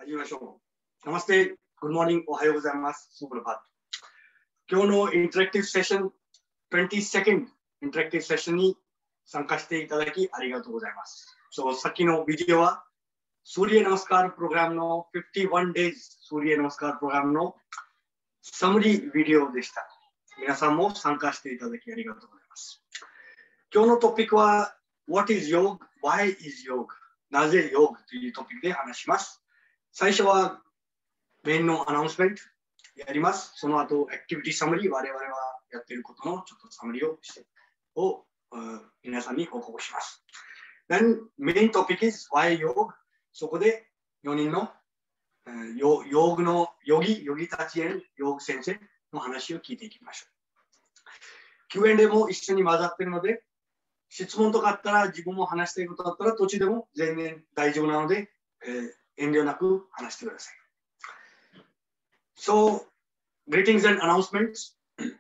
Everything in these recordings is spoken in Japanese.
始めましょう。ナマステ、グッドモーニング、おはようございます。スープルパット。今日のインタラクティブセッション、22nd インタラクティブセッションに参加していただきありがとうございます。さっきのビデオは、スーリエナマスカープログラムの51 days スーリエナマスカープログラムのサムリービデオでした。皆さんも参加していただきありがとうございます。今日のトピックは、What is Yoga? Why is Yoga? なぜヨーグというトピックで話します。最初はメインのアナウンスメントやります。その後、アクティビティサムリー、我々はやっていることのちょっとサムリーを皆さんに報告します。Then, main topic is why yoga? そこで4人のヨーグのヨギたちへヨーグ先生の話を聞いていきましょう。Q&A も一緒に混ざっているので、質問とかあったら、自分も話していることだったら、途中でも全然大丈夫なので、遠慮なく話してください。So, greetings and announcements.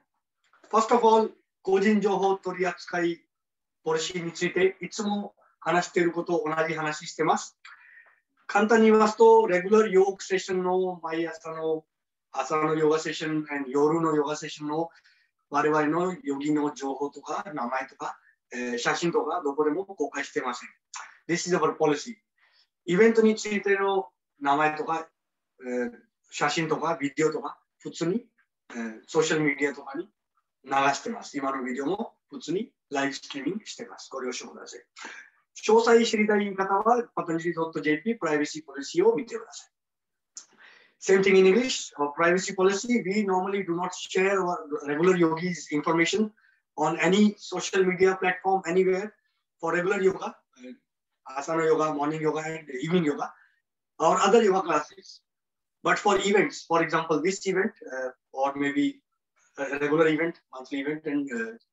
First of all, 個人情報取扱いポリシーについていつも話していることを同じ話しています。簡単に言いますと、レギュラーヨーグセッションの毎朝のヨガセッション、夜のヨガセッションの我々のヨギの情報とか名前とか、写真とかどこでも公開していません。This is our policy. イベントについての名前とか、写真とかビデオとか普通に、ソーシャルメディアとかに流しています。今のビデオも普通にライブストリーミングしています。ご了承ください。詳細知りたい方は patanjali.jp プライバシーポリシーを見てください。Same thing in English. Our privacy policy, we normally do not share our regular yogis information on any social media platform anywhere for regular yoga, asana yoga, morning yoga, and evening yoga, or other yoga classes. But for events, for example, this event, or maybe a regular event, monthly event, and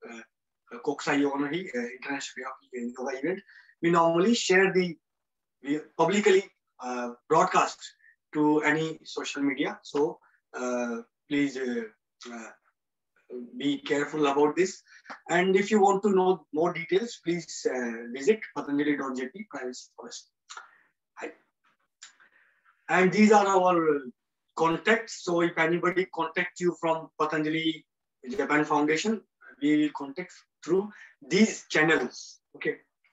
Kokusai Yoga no Hi, International Yoga event, we normally share we publicly broadcast to any social media. So please be careful about this. And if you want to know more details, please visit patanjali.jp privacy policy. And these are our contacts. So if anybody contacts you from Patanjali Japan Foundation, we will contact through these channels. Okay.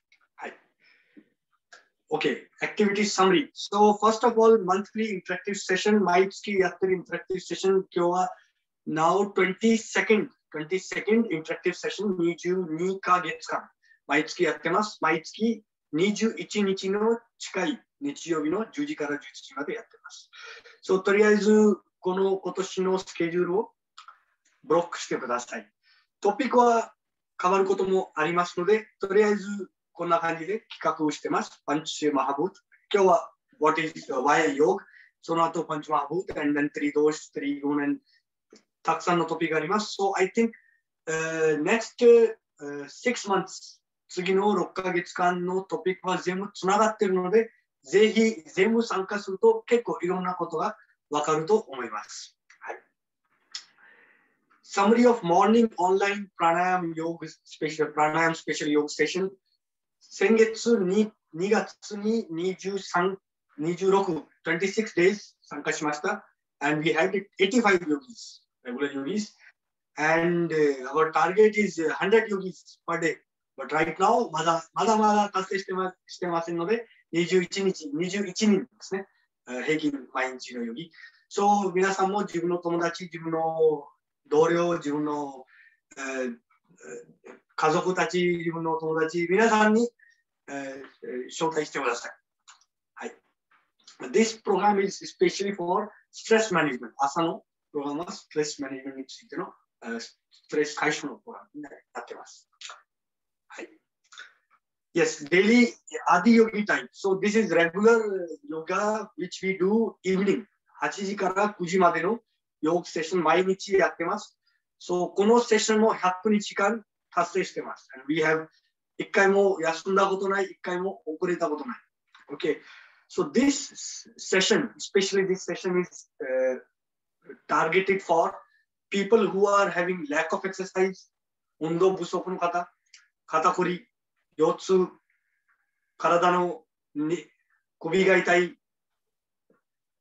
Okay. Activity summary. So first of all, monthly interactive session. Maitsuki yatte interactive session. Now 22nd interactive session. 22ヶ月間。毎月やってます。毎月21日の近い日曜日の10時から11時までやってます。そう、とりあえず今年のスケジュールをブロックしてください。トピックは変わることもありますので、とりあえずこんな感じで企画をしてます。パンチマハブート。今日は What is Why Yoga? その後パンチマハブート、and then 3 doors, 3 gun、たくさんのトピックがあります。So I think、next、6 months、次の6ヶ月間のトピックは全部つながっているので、ぜひ全部参加すると結構いろんなことがわかると思います。はい、Summary of Morning Online Pranayam Yoga Special Pranayam Special Yoga Session。先月2月に26 days 参加しました。And we had 85 yogis, regular yogis. And our target is 100 yogis per day. But right now, まだ達成してませんので、21人ですね。平均毎日のヨギ。そう、皆さんも自分の友達、自分の同僚、自分の、家族たち、自分の友達、皆さんに、招待してください。はい。This program is especially for stress management. 朝のプログラムはストレスマネジメントについての、ストレス解消のプログラムになっています。はい。Yes, daily Adi Yogi time. So this is regular yoga which we do evening. 8時から9時までのヨーグセッション毎日やってます。So このセッションも100日間達成してます。And we have 一回も休んだことない、一回も遅れたことない。Okay. So this session, especially this session is targeted for people who are having lack of exercise, 運動不足の方、肩こり、腰痛、体の首が痛い、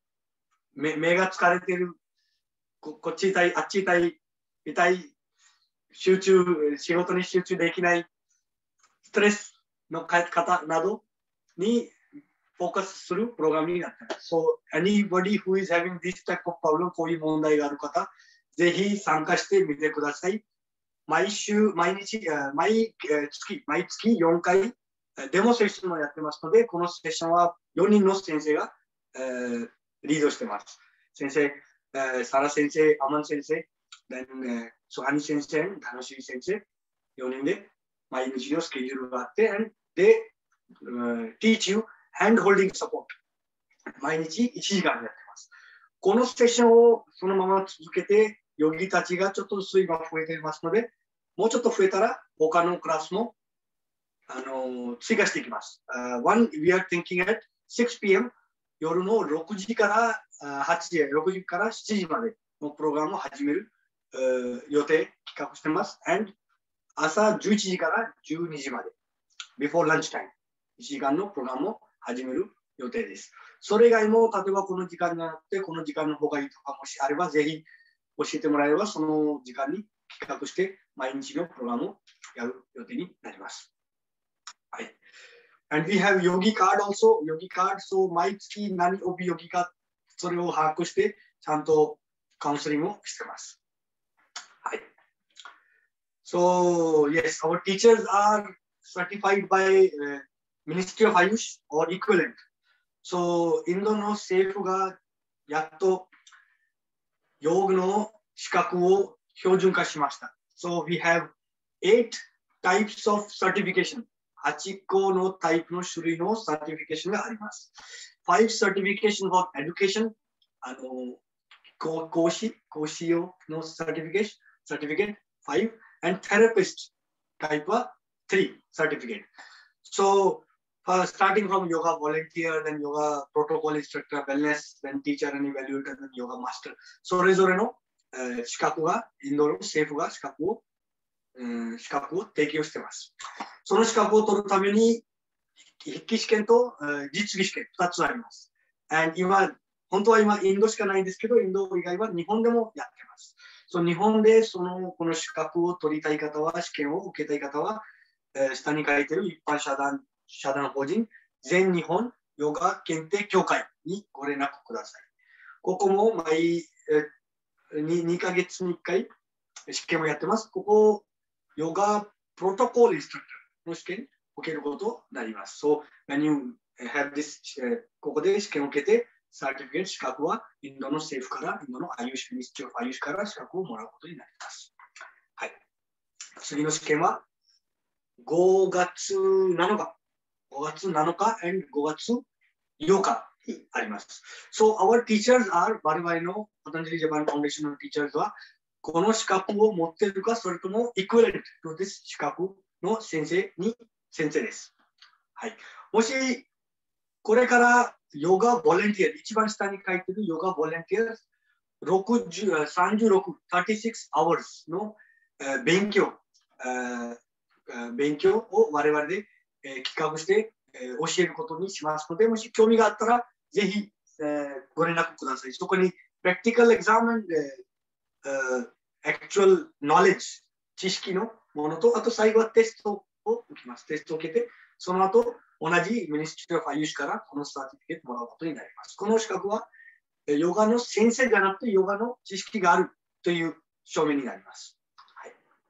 目が疲れてる、こっち痛い、あっち痛い、痛い、仕事に集中できない、ストレスの方などにフォーカスするプログラムになっています。So, anybody who is having this type of problem、こういう問題がある方、ぜひ参加してみてください。毎月4回デモセッションをやってますので、このセッションは4人の先生が、リードしてます。先生、サラ先生、アマン先生、ソハニ先生、ダノシー先生、4人で毎日のスケジュールがあって、で、teach you hand holding support。毎日1時間やってます。このセッションをそのまま続けて、ヨギたちがちょっとずつ今増えていますので、もうちょっと増えたら他のクラスも追加していきます。We are thinking at 6 p.m. 夜の6時から8時、6時から7時までのプログラムを始める予定、企画してます。And 朝11時から12時まで、before lunch time、1時間のプログラムを始める予定です。それ以外も、例えばこの時間になって、この時間の方がいいとかもしあれば、ぜひ教えてもらえれば、その時間に企画して毎日のプログラムをやる予定になります。はい。And we have Yogi card also. Yogi card. So 毎月何帯ヨギか、それを把握して、ちゃんとカウンセリングをしています。はい。So yes, our teachers are certified by Ministry of Ayush or equivalent. So インドの政府がやっとヨグの資格を標準化しました。So we have 8 types of certification. 8個のタイプの種類のサーティフィケーションがあります。5 certification for education. 講師用のサーティフィケーション、certificate 5 and therapist type は3 certificate. So starting from yoga volunteer, then yoga protocol instructor, wellness, then teacher and evaluator, then yoga master. それぞれの資格が、インドの政府が資格を提供しています。その資格を取るために、筆記試験と実技試験2つあります。本当は今、インドしかないんですけど、インド以外は日本でもやっています。日本でこの資格を取りたい方は、試験を受けたい方は、下に書いている一般社団法人全日本ヨガ検定協会にご連絡ください。ここも2ヶ月に1回試験をやってます。ここ、ヨガプロトコルインストラクターの試験を受けることになります。So, when you have this、ここで試験を受けて、サーティフィケート資格はインドの政府から、インドのアユーシュミニストリー・オブ・アユーシュから資格をもらうことになります。はい。次の試験は5月7日。5月7日 and 5月8日にあります。So, our teachers are 我々のパタンジャリジャパンファウンデーションの teachers はこの資格を持っているか、それとも equivalent to this 資格の先生です。はい。もし、これからヨガボランティア、一番下に書いているヨガボランティア、36 hours の勉強を我々で企画して教えることにしますので、もし興味があったら、ぜひご連絡ください。そこに practical exam and actual knowledge 知識のものと、あと最後はテストを受けます。テストを受けて、その後、同じミニストリー・オブ・アユーシュからこのサーティフィケートをもらうことになります。この資格は、ヨガの先生じゃなくて、ヨガの知識があるという証明になります。はい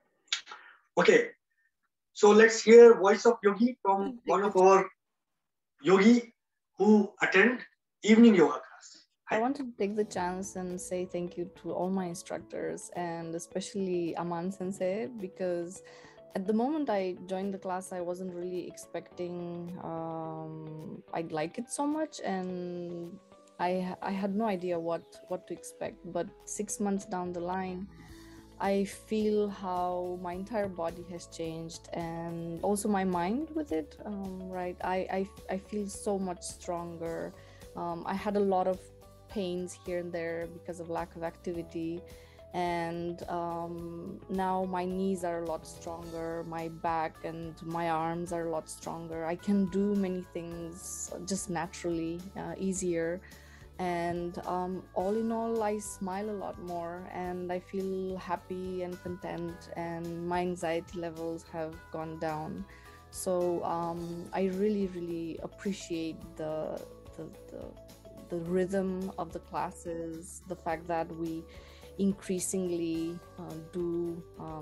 、OK。So let's hear voice of Yogi from one of our yogi who attend evening yoga class. I want to take the chance and say thank you to all my instructors and especially Aman Sensei, because at the moment I joined the class, I wasn't really expecting I'd like it so much, and I had no idea what to expect. But 6 months down the line, I feel how my entire body has changed, and also my mind with it. Right, I feel so much stronger. I had a lot of pains here and there because of lack of activity, and now my knees are a lot stronger, my back and my arms are a lot stronger. I can do many things just naturally, easier. And all in all, I smile a lot more and I feel happy and content, and my anxiety levels have gone down. So I really, really appreciate the, the the rhythm of the classes, the fact that we increasingly do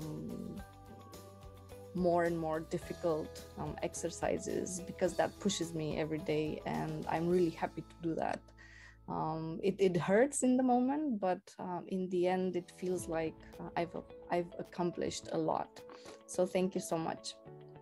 more and more difficult exercises, because that pushes me every day, and I'm really happy to do that. It hurts in the moment, but in the end, it feels like I've accomplished a lot. So thank you so much.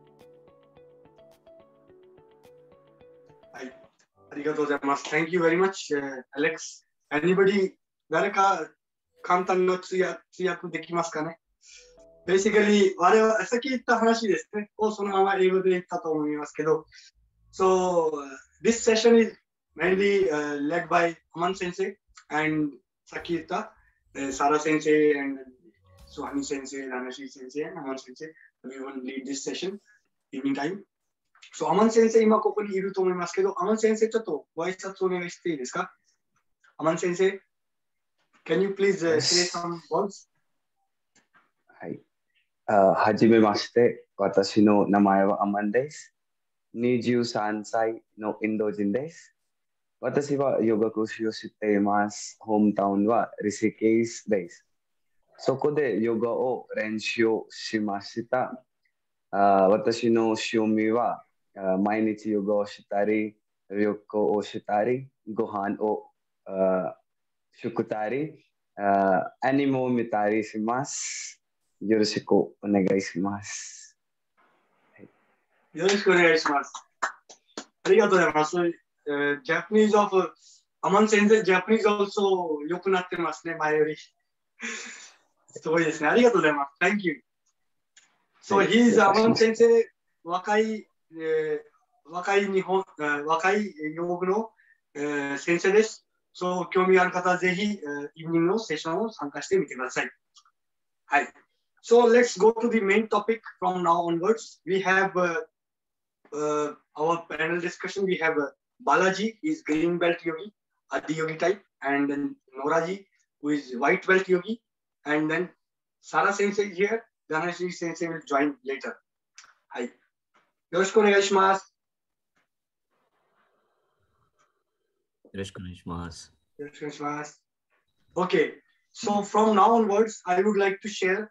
はい、ありがとうございます。Thank you very much, Alex. Anybody, 誰か簡単な通訳できますかね。Basically、我々、さっき言った話ですね。をそのまま英語で言ったと思いますけど、So, this session is mainly led by Aman Sensei and さっき言った、Sara Sensei and Suhani Sensei, Ranashi Sensei, and Aman Sensei. Everyone lead this session, evening time. So, Aman Sensei 今ここにいると思いますけど、Aman Sensei ちょっとご挨拶お願いしていいですか？ Aman Sensei, can you please say some words? はい。はじめまして、私の名前はアマンです。23歳のインド人です。私はヨガ講師をしています。ホームタウンはリシケースです。そこでヨガを練習しました。私の趣味は毎日ヨガをしたり、旅行をしたり、ご飯を食ったり、アニメを見たりします。よろしくお願いします。 よろしくお願いします。ありがとうございます。Japanese of Aman Sensei, Japanese also 良くなってますね、前より。すごいですね。ありがとうございます。Thank you. So, he's Aman Sensei, 若い洋具の、先生です。そう、興味ある方はぜひ、イブニングのセッションを参加してみてください。はい。So, let's go to the main topic from now onwards. We have our panel discussion. We have Balaji, is green belt yogi, Adi yogi type, and then Noraji, who is white belt yogi, and then Sara Sensei is here. Dhanashi Sensei will join later. はい。よろしくお願いします。 よろしくお願いします。 よろしくお願いします。Okay. So from now onwards, I would like to share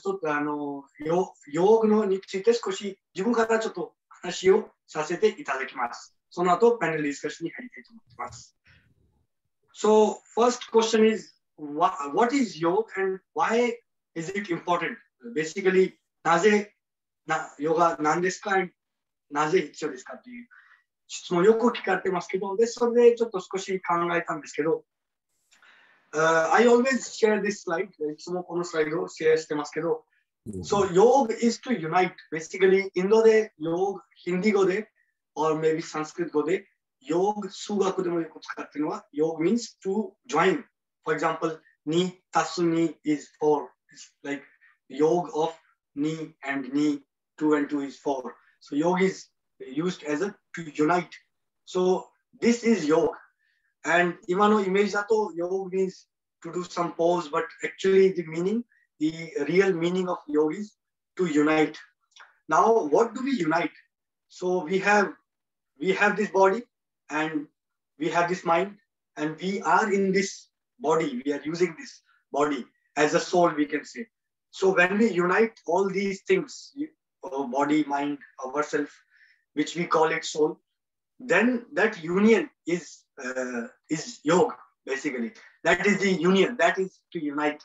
ヨーグのについて少し自分からちょっと話をさせていただきます。その後、パネルディスカッションに入りたいと思っています。So, first question is, what is yoga and why is it important? Basically, なぜヨガなんですか、なぜ必要ですかという質問をよく聞かれてますけど、で、それでちょっと少し考えたんですけど、I always share this slide. いつもこのスライドをシェアしてますけど、So, yoga is to unite. Basically, インドでヨガ、ヒンディ語で、or maybe サンスクリット語で、ヨガ、数学でもよく使っているのは、ヨガ means to join. For example, 2 足す2 is 4. It's like yoga of 2 and 2, 2 and 2 is 4. So, yoga is used as a to unite. So, this is yoga. And 今のイメージだと、yoga means to do some pose, but actually the real meaning of yoga is to unite. Now, what do we unite? So we have this body and we have this mind, and we are in this body. We are using this body as a soul, we can say. So when we unite all these things, our body, mind, ourself, which we call it soul, then that union is yoga, basically. That is the union. That is to unite.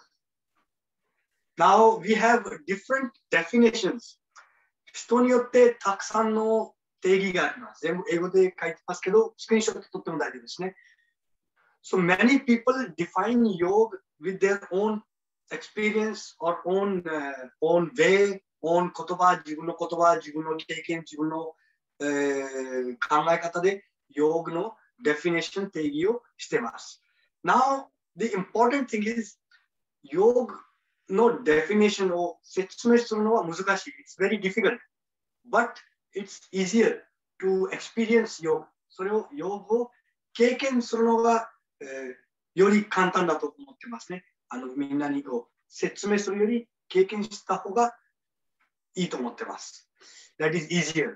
Now we have different definitions. 人によってたくさんの定義があります。全部英語で書いてますけど、スクリーンショット撮っても大丈夫ですね。So many people define yoga with their own experience or own way, own 言葉、自分の言葉、自分の経験、自分の、考え方でヨガの definition 定義をしています。Now, the important thing is ヨガの definition を説明するのは難しい。It's very difficult. But it's easier to experience yoga. それをヨガを経験するのが、より簡単だと思ってますね。みんなにこう説明するより経験した方がいいと思ってます。That is easier.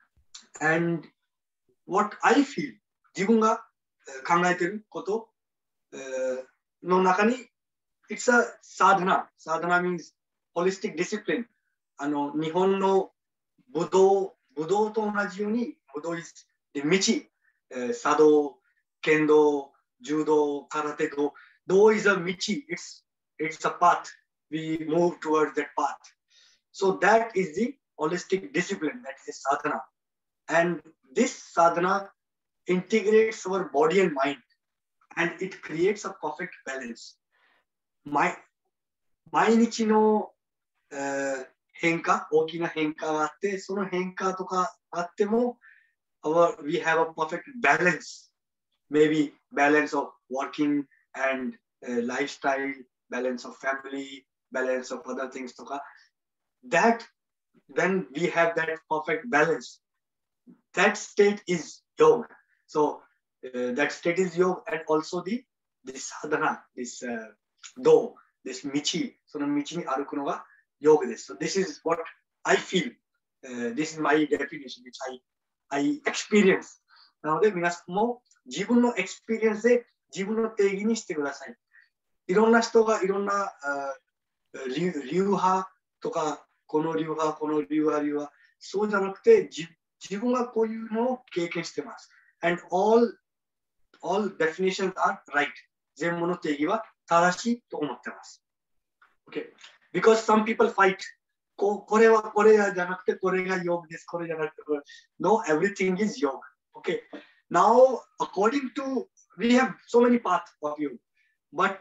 And what I feel, 自分が考えていることの中に、It's a sadhana. Sadhana means holistic discipline. 日本の武道と同じように、武道 is 道、茶道、剣道、柔道、空手道、道 is a 道。It's a path. We move towards that path. So that is the holistic discipline. That is sadhana. And this sadhana integrates our body and mind. And it creates a perfect balance. 毎日の、変化、大きな変化があって、その変化とかあっても、we have a perfect balance. Maybe balance of working and lifestyle, balance of family, balance of other things とか。That, when we have that perfect balance, that state is yoga. So that state is yoga, and also this sadhana, this do, this michi, その道に歩くのがヨガです。So this is what I feel. This is my definition, which I experience. なので皆さんも自分のエクスペリエンスで自分の定義にしてください。いろんな人がいろんな流派とか、この流派、そうじゃなくて、自分がこういうのを経験してます。And all definitions are right. 全部の定義は正しいと思ってます。Okay. Because some people fight. これはこれじゃなくて、これがヨガです。これじゃなくて、これ。No, everything is yoga. Okay. Now, according to, we have so many paths of yoga. But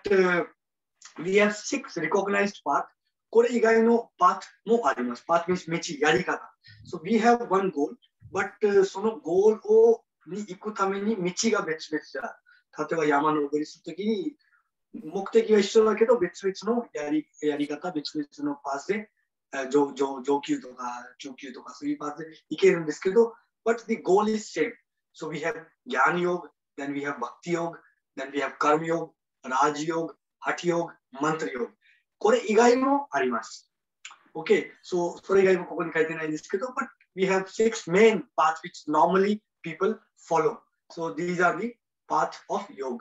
we have 6 recognized paths. これ以外のパートもあります。パート means 道、やり方。So we have one goal, but そのゴールに行くために道が別々である。例えば山登りするときに目的は一緒だけど別々のやり方、別々のパーツで上級とか中級とかそういうパーツで行けるんですけど、but the goal is same. So we have Jnana Yoga, then we have Bhakti Yoga, then we have Karma Yoga, Raj Yoga, Hatha Yoga, Mantra Yoga. これ以外もあります。Okay, so それ以外もここに書いてないですけど、but we have 6 main paths which normally people follow. So these are the path of yoga.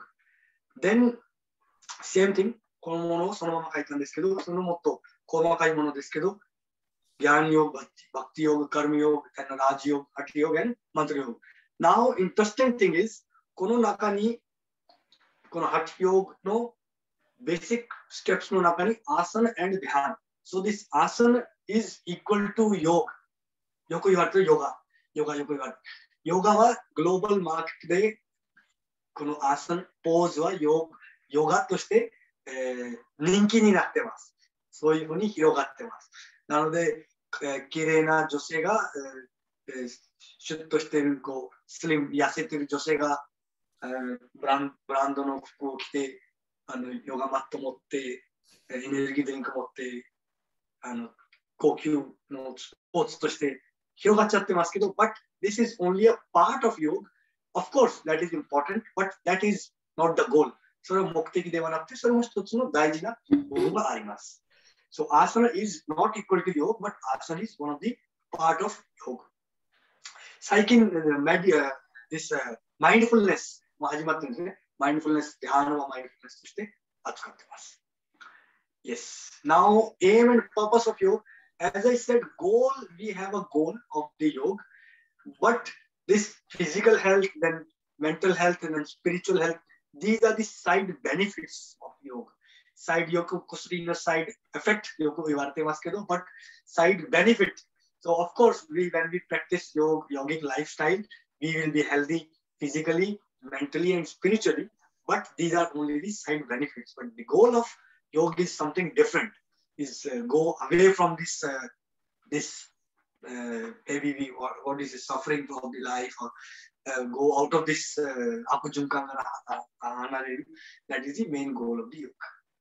Then same thing, このものをそのまま書いたんですけど、そのもっと細かいものですけど、Jnana Yoga, Bhakti Yoga, Karma Yoga, and Raj Yoga, Hatha Yoga, and Mantra Yoga. Now, interesting thing is, この中に、この Hatha Yoga のbasic steps の中に asana and dhyana. So this asana is equal to yoga. よく言われてるヨガよく言われる。ヨガはグローバルマーケットでこのアーサナ、ポーズはヨガとして、人気になってます。そういうふうに広がってます。なので、綺麗な女性が、シュッとしてるスリム、痩せてる女性が、ブランドの服を着て、ヨガマット持って、エネルギードリンク持って、高級のスポーツとして広がっちゃってますけど、but this is only a part of yoga. Of course, that is important, but that is not the goal. それは目的ではなくて、それも一つの大事な部分があります。So, asana is not equal to yoga, but asana is one of the part of yoga. 最近、this mindfulness も始まってるんですね。mindfulness、dhyanaは mindfulness として扱っています。Yes. Now, aim and purpose of yoga. As I said, goal, we have a goal of the yoga, but this physical health, then mental health, and then spiritual health, these are the side benefits of yoga. Side yoga, kusri side effect, but side benefit. So, of course, when we practice yogic lifestyle, we will be healthy physically, mentally, and spiritually. But these are only the side benefits. But the goal of yoga is something different. Is go away from this maybe what is the suffering of the life, or go out of this that is the main goal of the yoga.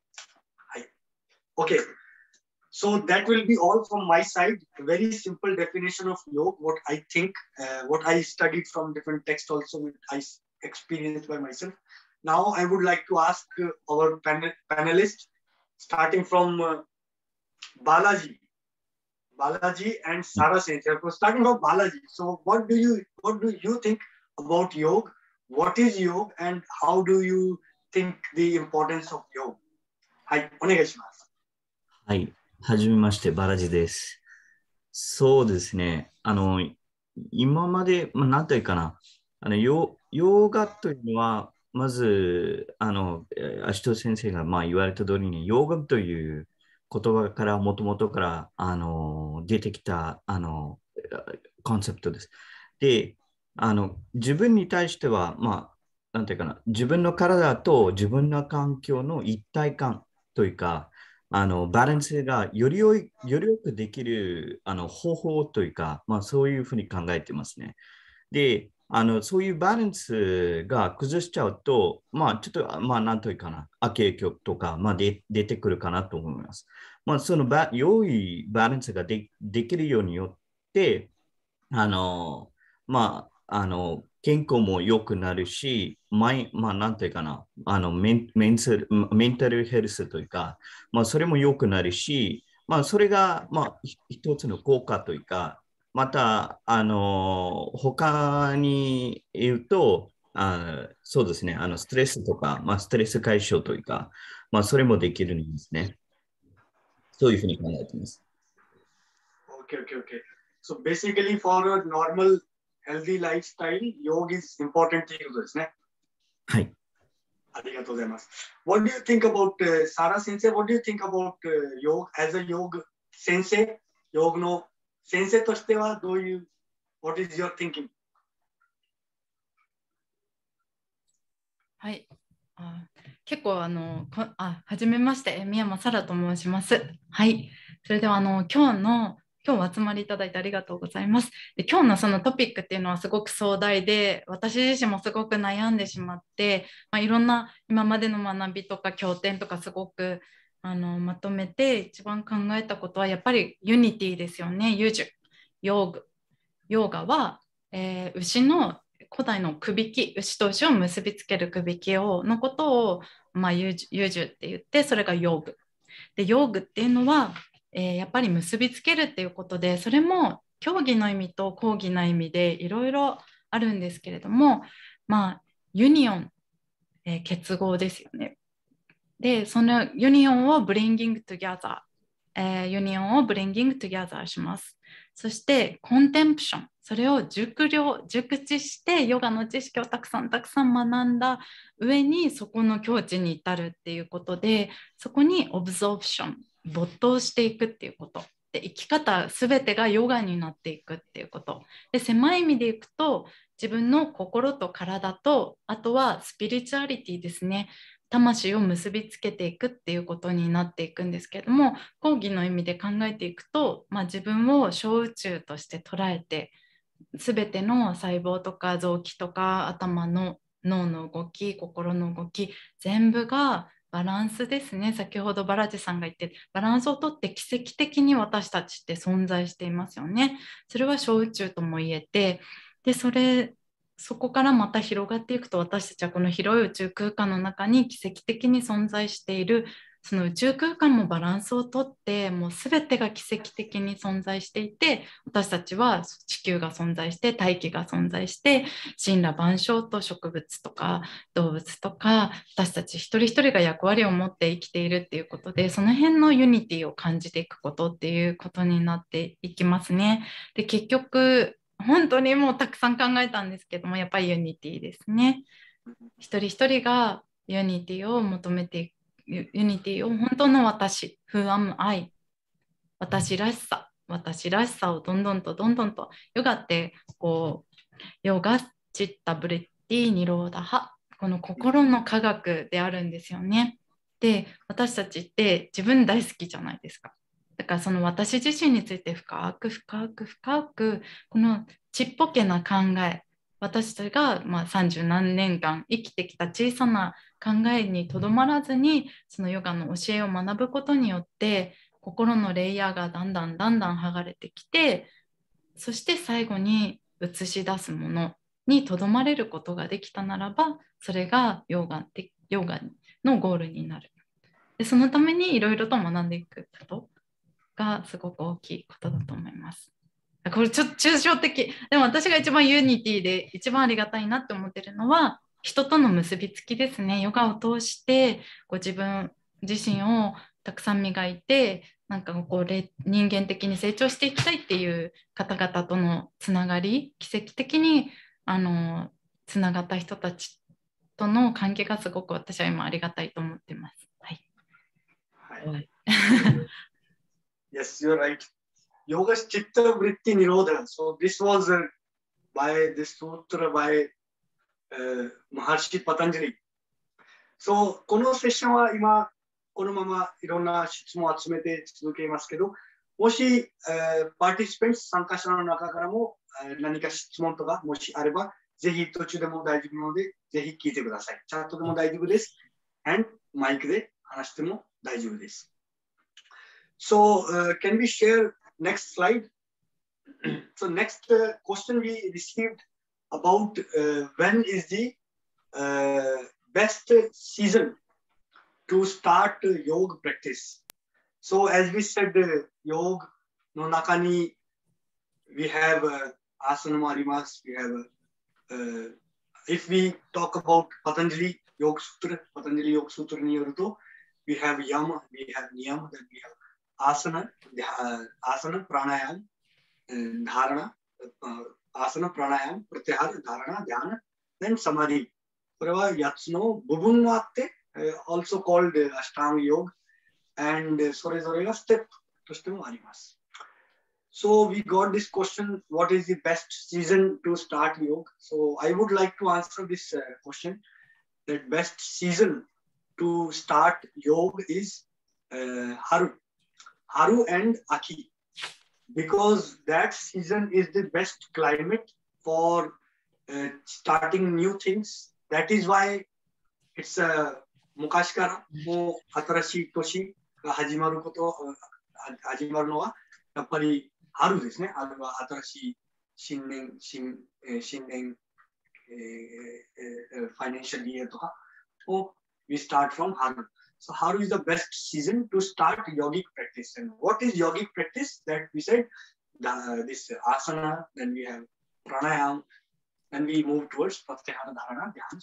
Okay, so that will be all from my side. A very simple definition of yoga, what I think, what I studied from different texts also, I experienced by myself. Now I would like to ask our panelists, starting from Balaji and Sara Sensei. Starting from Balaji. So what do you think about yoga? What is yoga and how do you think the importance of yoga? はい、お願いします。 はい、はじめまして、バラジです。そうですね。今まで、なんというかな、ヨガというのは、まず、アシト先生が言われた通りに、ヨガという言葉から、もともとから、出てきた、コンセプトです。で、自分に対しては、なんていうかな、自分の体と自分の環境の一体感というか、バランスがよりよくできる方法というか、そういうふうに考えてますね。で、そういうバランスが崩しちゃうと、ちょっと、なんというかな、悪影響とか、出てくるかなと思います。その良いバランスができるようによって、健康も良くなるし、なんていうかな、メンタルヘルスというか、それも良くなるし、それが、一つの効果というか、また、他に言うと、そうですね、ストレスとか、ストレス解消というか、それもできるんですね。そういうふうに考えています。 Okay. So basically for a normal healthy lifestyle, yoga is important ということですね。 はい。 ありがとうございます。What do you think about Sara Sensei? What do you think about yoga as a yoga sensei? ヨガの先生としてはどういう What is your thinking? はい。結構はじめまして、宮間沙羅と申します。はい。それでは今日お集まりいただいてありがとうございます。で、今日のそのトピックっていうのはすごく壮大で、私自身もすごく悩んでしまって、いろんな今までの学びとか経典とかすごくまとめて一番考えたことはやっぱりユニティですよね。ユージュ、ヨーガは、牛の古代のくびき、牛と牛を結びつけるくびきのことを、ユージュって言って、それがヨーグ。で、ヨーグっていうのは、やっぱり結びつけるっていうことで、それも競技の意味と講義の意味でいろいろあるんですけれども、ユニオン、結合ですよね。で、そのユニオンをブリンギングトゥギャザー、ユニオンをブリンギングトゥギャザーします。そしてコンテンプション、それを熟知してヨガの知識をたくさん学んだ上にそこの境地に至るっていうことで、そこにオブゾープション、没頭していくっていうことで、生き方すべてがヨガになっていくっていうことで、狭い意味でいくと自分の心と体と、あとはスピリチュアリティですね、魂を結びつけていくっていうことになっていくんですけれども、講義の意味で考えていくと、自分を小宇宙として捉えて、全ての細胞とか臓器とか頭の脳の動き、心の動き、全部がバランスですね。先ほどバラジさんが言ってバランスをとって奇跡的に私たちって存在していますよね。それは小宇宙とも言えて、でそこからまた広がっていくと、私たちはこの広い宇宙空間の中に奇跡的に存在している、その宇宙空間もバランスをとって、もう全てが奇跡的に存在していて、私たちは地球が存在して、大気が存在して、森羅万象と植物とか動物とか、私たち一人一人が役割を持って生きているっていうことで、その辺のユニティを感じていくことっていうことになっていきますね。で、結局本当にもうたくさん考えたんですけども、やっぱりユニティですね。一人一人がユニティを求めていく、ユニティを本当の私、Who am I? 私らしさをどんどんとヨガってヨガチッタブリッティニローダハ、この心の科学であるんですよね。で、私たちって自分大好きじゃないですか。だからその私自身について深くこのちっぽけな考え、私たちが30何年間生きてきた小さな考えにとどまらずに、そのヨガの教えを学ぶことによって心のレイヤーがだんだん剥がれてきて、そして最後に映し出すもの、 にとどまれることができたならば、それがヨガのゴールになる。でそのためにいろいろと学んでいくことがすごく大きいことだと思います。これちょっと抽象的。でも私が一番ユニティで一番ありがたいなって思ってるのは、人との結びつきですね。ヨガを通して自分自身をたくさん磨いて、なんか人間的に成長していきたいっていう方々とのつながり、奇跡的につながった人たちとの関係がすごく私は今ありがたいと思ってます。はい。 はい。Yes, you're right. Yoga's Chitta Vritti Nirodha. So this was by this sutra by Maharshi Patanjali. So このセッションは今このままいろんな質問を集めて続けますけど、もし、パーティシペント参加者の中からも何か質問とかもしあれば、ぜひ途中でも大丈夫なので、ぜひ聞いてください。チャットでも大丈夫です。and マイクで話しても大丈夫です。So, can we share next slide? So, next question we received about when is the best season to start yoga practice. So, as we said, yoga no naka ni we have asana mo arimasu. We have if we talk about Patanjali Yoga Sutra, Patanjali Yoga Sutra ni yoru to, we have yama, we have niyama, then we have asana, pranayam, dharana, asana, pranayam, pratyahara, dharana, dhyana, then samadhi. これは8つの部分があって、also called Ashtanga Yoga, and それぞれがステップとしてもあります。So we got this question, what is the best season to start yoga? So I would like to answer this question, that best season to start yoga is Haru and Aki, because that season is the best climate for starting new things. That is why it's昔からもう新しい年が始まるのはやっぱり春ですね。春は新しい新年、financial year とかを we start from Haru. So Haru is the best season to start yogic practice. And what is yogic practice? That we said this asana, then we have pranayam, then we move towards pratyahara, dharana, dhyana.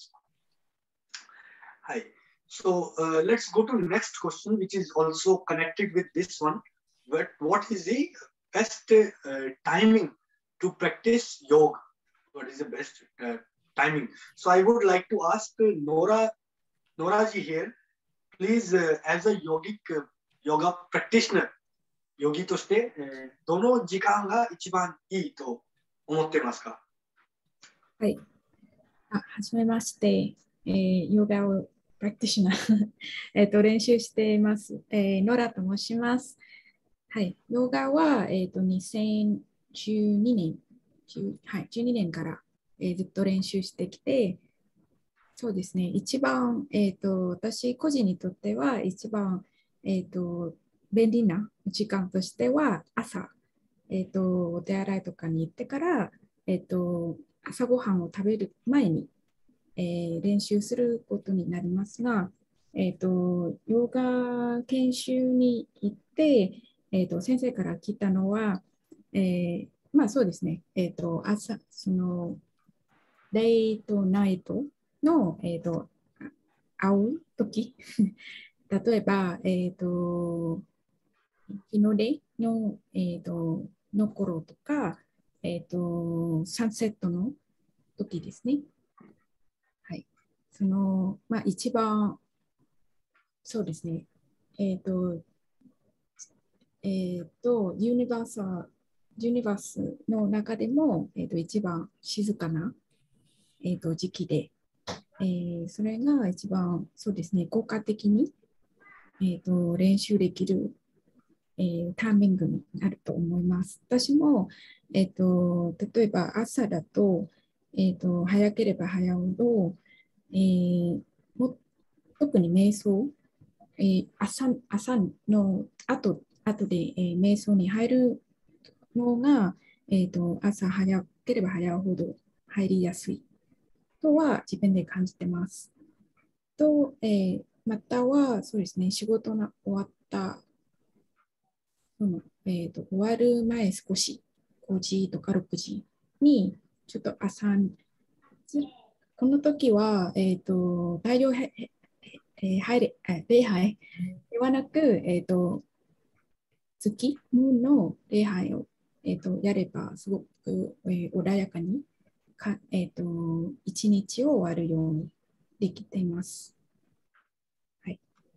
Hi. So let's go to the next question, which is also connected with this one. But what is the best timing to practice yoga? What is the best timing? So I would like to ask Nora ji here, please, as a yoga practitioner, ヨギとして、どの時間が一番いいと思ってますか？ はい。はじめまして、ヨガをプラクティショナー練習しています。ノラと申します。はい、ヨガは、2012年、12年から、ずっと練習してきて、そうですね、一番、私個人にとっては一番、便利な時間としては朝、お手洗いとかに行ってから、朝ごはんを食べる前に、練習することになりますが、ヨガ研修に行って、先生から聞いたのは、まあそうですね、朝、その、デイとナイトの、会うとき、例えば、日の出の、の頃とか、サンセットの時ですね。はい。その、まあ一番、そうですね、ユニバースの中でも、一番静かな、時期で、それが一番そうですね、効果的に、練習できる、タイミングになると思います。私も、例えば朝だと、早ければ早いほど、特に瞑想、朝の後で、瞑想に入るのが、朝早ければ早いほど入りやすいとは自分で感じてます。と、またはそうですね、仕事が終わった終わる前少し5時とか6時にちょっとこの時は、大量礼拝ではなく、月、ムーンの礼拝を、やればすごく、穏やかに一日を終わるようにできています。はい。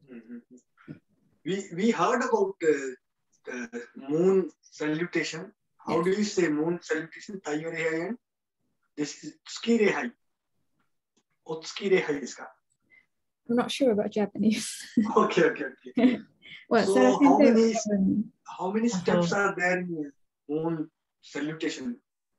We heard about moon salutation. How do you say moon salutation? 太陽礼拝 and this is 月礼拝。お月礼拝ですか？ I'm not sure about Japanese. Okay. Well, So how many steps そう are there in moon salutation?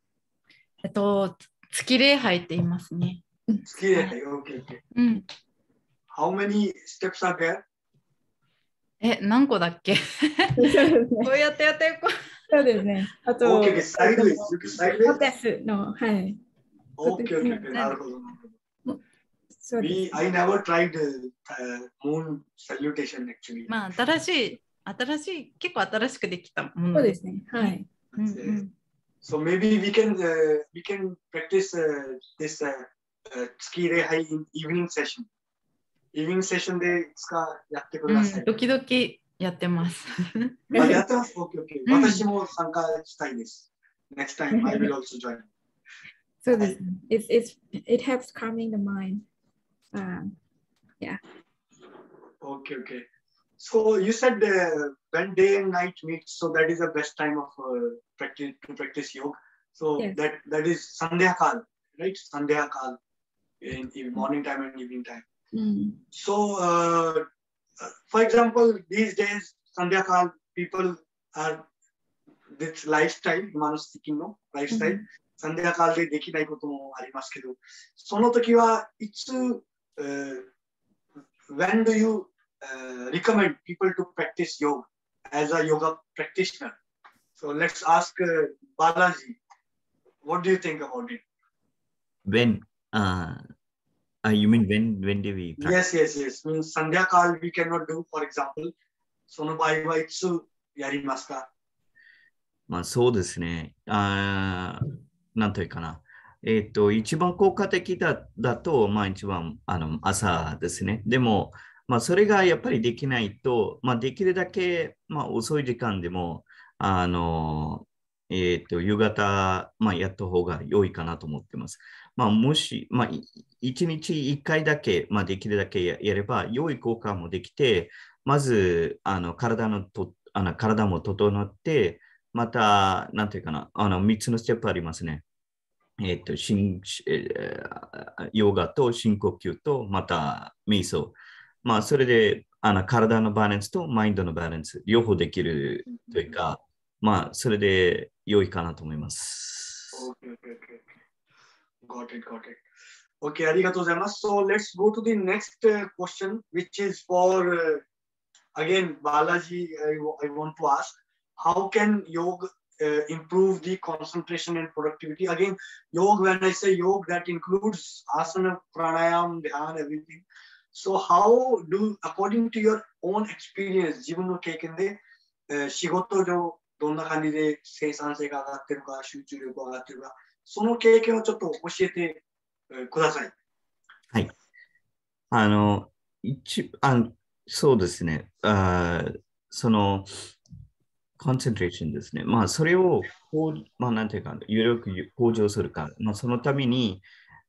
月礼拝って言いますね。 月礼拝。Okay. うん。 How many steps are there? 何個だっけ？ そうですね。 こうやってやってこう。 そうですね。あと、 Okay, sideways. ホテスの、はい。 Okay. なるほど。 そうです。 I never tried moon salutation actually. まあ、新しい、結構新しくできたものそうですね。はい。 So maybe we can practice this 月礼拝 in evening session. Evening session でやってください。 時々やってます。 やってます。Okay. 私も参加したいです。Next time I will also join. そうですね。It helps calming the mind. Yeah. Okay. So you said when day and night meet, so that is the best time of practice yoga. So yes. that is Sandhya Kal, right? Sandhya Kal in morning time and evening time. So for example, these days Sandhya Kal people are this lifestyle, Manus-seeking no lifestyle. Sandhya Kal でできないこともありますけど、その時はいつwhen do you recommend people to practice yoga as a yoga practitioner? So let's ask Balaji, what do you think about it? When? You mean when do we practice? Yes. Means Sandhya Kal we cannot do, for example. その場合はいつやりますか？ まあそうですね。なんというかな。一番効果的だと、まあ一番朝ですね。でも、まあそれがやっぱりできないと、まあできるだけ、まあ遅い時間でも、夕方、まあやった方が良いかなと思ってます。まあもし、まあ一日一回だけ、まあできるだけやれば、良い効果もできて、まず、体も整って、また、なんていうかな、3つのステップありますね。ヨガと深呼吸と、また、瞑想。まあ、それで、体のバランスとマインドのバランス、両方できるというか、まあ、それで良いかなと思います。 Got it. Okay, ありがとうございます。So, let's go to the next question, which is for, again, Balaji, I want to ask, how can yoga improve the concentration and productivity? Again, yoga, when I say yoga, that includes asana, pranayam, dhyan, everything. So how do, according to your own experience, 自分の経験で、仕事上どんな感じで生産性が上がってるか、集中力が上がってるか、その経験をちょっと教えてください。 はい。そうですね。その、コンセントレーションですね。まあ、それを、まあ、なんていうか、有力向上するか。まあ、そのために、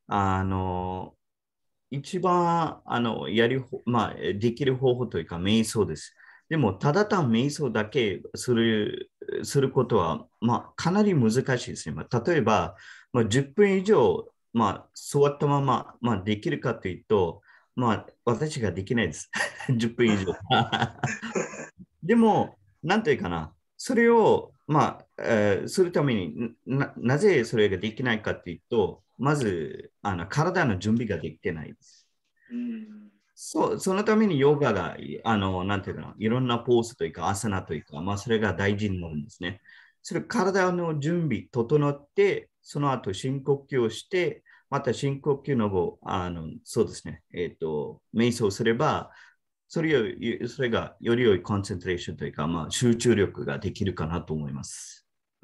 一番、まあ、できる方法というか、瞑想です。でも、ただ単瞑想だけすることは、まあ、かなり難しいですね。まあ、例えば、まあ、10分以上、まあ、座ったまま、まあ、できるかというと、まあ、私ができないです。10分以上。でも、なんというかな、それを、まあ、するためになぜそれができないかというと、まず、体の準備ができてないです。そのためにヨガが、なんていうかな、いろんなポーズというか、アサナというか、まあ、それが大事になるんですね。 それ体の準備整って、その後深呼吸をして、また深呼吸の後、そうですね、瞑想すれば、それがより良いコンセントレーションというか、集中力ができるかなと思います。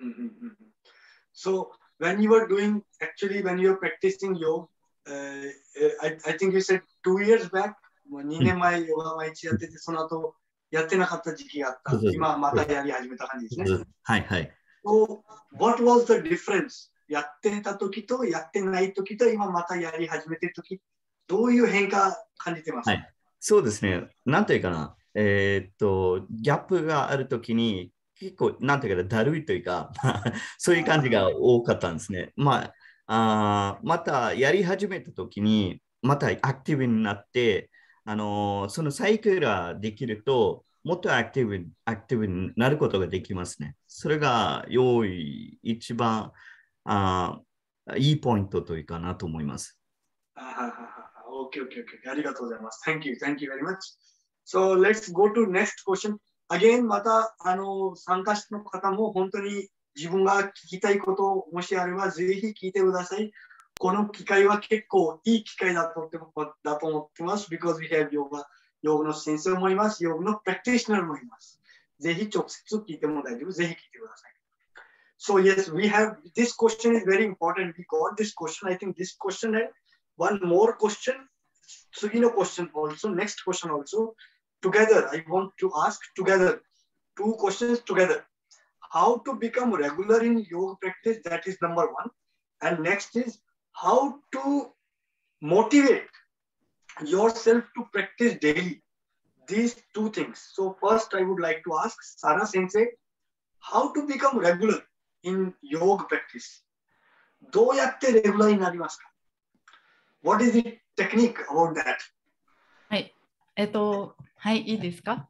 So, when you were actually, when you were practicing yoga, I think you said 2 years back, 2年前ヨガ毎日やってて、その後やってなかった時期があった。今またやり始めた感じですね。 はいはい。 So, what was the difference? やってた時とやってない時と今またやり始めてる時、どういう変化感じてますか？ はい、そうですね。なんていうかな、ギャップがある時に結構、なんていうかな、だるいというか、そういう感じが多かったんですね。またやり始めた時に、またアクティブになって、そのサイクルができると、もっとアクティブになることができますね。それが一番いいポイントというかなと思います。 Okay. ありがとうございます。Thank you very much. So let's go to next question. Again, また参加者の方も本当に自分が聞きたいこともしあればぜひ聞いてください。この機会は結構いい機会だと思ってます。Because we have ヨガの先生もいます。ヨガのプラクティショナーもいます。ぜひ直接聞いても大丈夫。ぜひ聞いてください。So yes, we have this question is very important. We got this question. I think this question and one more question. 次の question also, next question also. Together, I want to ask together, 2 questions together. How to become regular in yoga practice, that is number 1. And next is how to motivate yourself to practice daily. These 2 things. So first I would like to ask Sara Sensei, how to become regular in yoga practice. どうやってレギュラーになりますか？ What is the technique about that? はい。はい、いいですか？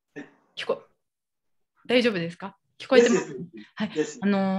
大丈夫ですか？聞こえてます？はい。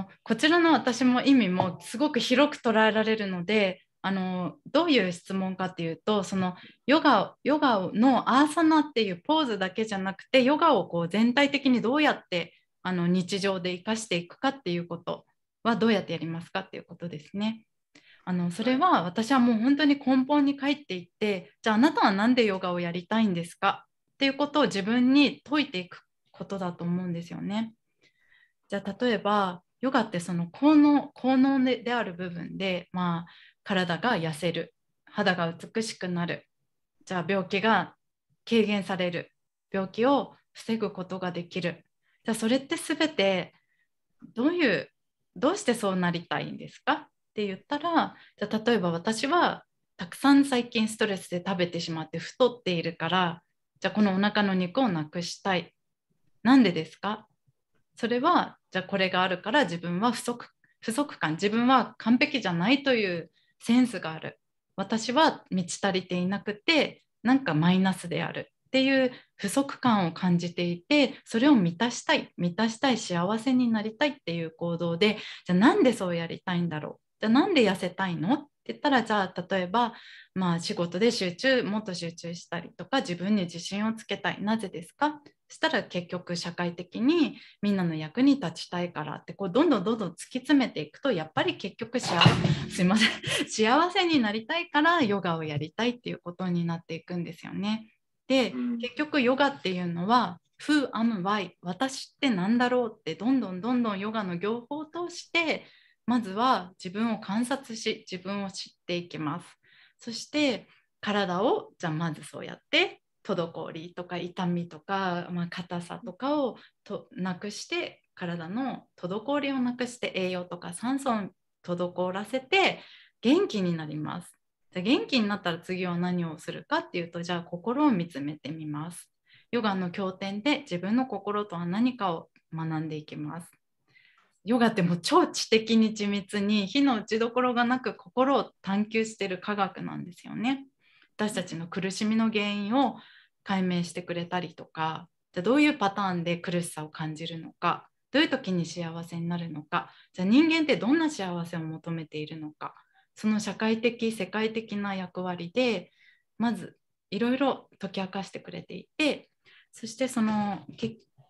こちらの私も意味もすごく広く捉えられるので、どういう質問かっていうと、そのヨガのアーサナっていうポーズだけじゃなくて、ヨガをこう全体的にどうやって日常で生かしていくかっていうことはどうやってやりますかっていうことですね。それは私はもう本当に根本に帰っていって、じゃああなたは何でヨガをやりたいんですかっていうことを自分に問いていくことだと思うんですよね。じゃあ例えばヨガってその効能である部分で、体が痩せる、肌が美しくなる、じゃあ病気が軽減される、病気を防ぐことができる。じゃあそれって全てどうしてそうなりたいんですかって言ったら、じゃあ例えば私はたくさん最近ストレスで食べてしまって太っているから、じゃあこのお腹の肉をなくしたい。なんでですか？それはじゃあこれがあるから自分は不足感、自分は完璧じゃないというセンスがある。私は満ち足りていなくてなんかマイナスであるっていう不足感を感じていて、それを満たしたい幸せになりたいっていう行動で、じゃあなんでそうやりたいんだろう、じゃあなんで痩せたいのって言ったら、じゃあ例えば、仕事でもっと集中したりとか自分に自信をつけたい。なぜですか？そしたら結局社会的にみんなの役に立ちたいからってこうどんどん突き詰めていくと、やっぱり結局幸せになりたいからヨガをやりたいっていうことになっていくんですよね。で、結局ヨガっていうのは Who am I？ 私って何だろうってどんどんヨガの業法を通してまずは自分を観察し自分を知っていきます。そして体をじゃあまずそうやって滞りとか痛みとか、硬さとかをなくして、体の滞りをなくして栄養とか酸素を滞らせて元気になります。じゃあ元気になったら次は何をするかっていうと、じゃあ心を見つめてみます。ヨガの経典で自分の心とは何かを学んでいきます。ヨガってもう超知的に緻密に非の打ちどころがなく心を探求している科学なんですよね。私たちの苦しみの原因を解明してくれたりとか、じゃあどういうパターンで苦しさを感じるのか、どういう時に幸せになるのか、じゃあ人間ってどんな幸せを求めているのか、その社会的世界的な役割でまずいろいろ解き明かしてくれていて、そしてその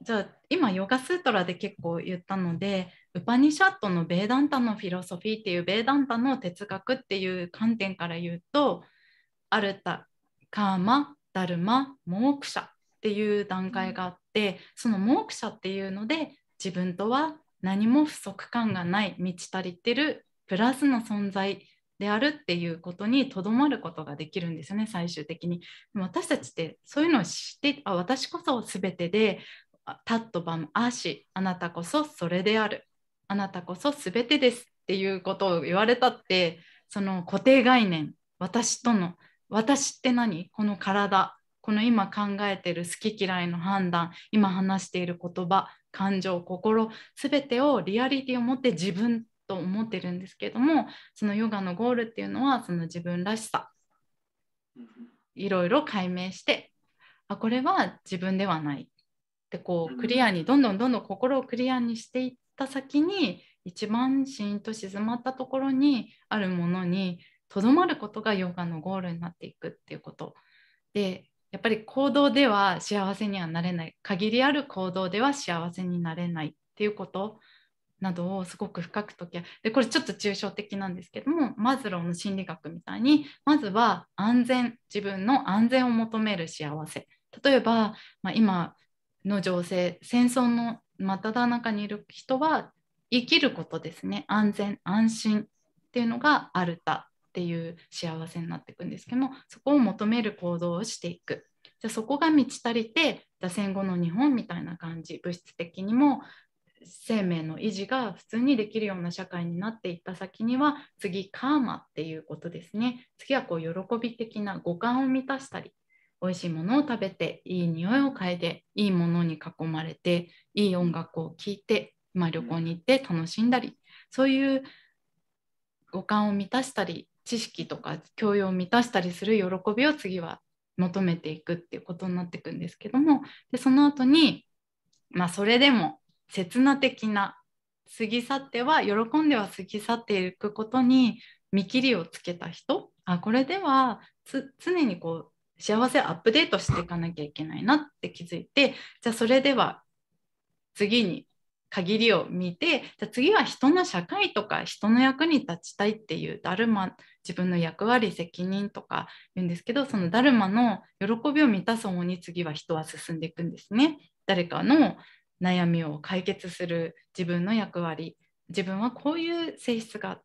じゃあ今ヨガスートラで結構言ったので、ウパニシャットのベーダンタのフィロソフィーっていうベーダンタの哲学っていう観点から言うと、アルタ、カーマ、ダルマ、モークシャっていう段階があって、そのモークシャっていうので自分とは何も不足感がない、満ち足りてるプラスの存在であるっていうことにとどまることができるんですよね、最終的に。でも私たちってそういうのを知って、私こそ全てで、タットバムアーシ、あなたこそそれである、あなたこそ全てですっていうことを言われたって、その固定概念、私との、私って何、この体、この今考えている好き嫌いの判断、今話している言葉、感情、心、すべてをリアリティを持って自分と思ってるんですけれども、そのヨガのゴールっていうのはその自分らしさ、いろいろ解明して、これは自分ではないで、こうクリアにどんどん心をクリアにしていった先に、一番シーンと静まったところにあるものにとどまることがヨガのゴールになっていくっていうことで、やっぱり行動では幸せにはなれない、限りある行動では幸せになれないっていうことなどをすごく深く解き、でこれちょっと抽象的なんですけども、マズローの心理学みたいに、まずは安全、自分の安全を求める幸せ。例えば、今の情勢、戦争の真っ只中にいる人は生きることですね、安全安心っていうのがアルタっていう幸せになっていくんですけども、そこを求める行動をしていく。じゃあそこが満ち足りて、じゃあ戦後の日本みたいな感じ、物質的にも生命の維持が普通にできるような社会になっていった先には、次カーマっていうことですね。次はこう喜び的な五感を満たしたり、美味しいものを食べて、いい匂いを嗅いで、いいものに囲まれて、いい音楽を聴いて、旅行に行って楽しんだり、そういう五感を満たしたり、知識とか教養を満たしたりする喜びを次は求めていくっていうことになっていくんですけども、でその後に、それでも刹那的な、過ぎ去っては喜んでは過ぎ去っていくことに見切りをつけた人、これでは常にこう幸せをアップデートしていかなきゃいけないなって気づいて、じゃあそれでは次に限りを見て、じゃあ次は人の社会とか人の役に立ちたいっていうダルマ、自分の役割責任とか言うんですけど、そのダルマの喜びを満たす方に次は人は進んでいくんですね。誰かの悩みを解決する自分の役割、自分はこういう性質があって、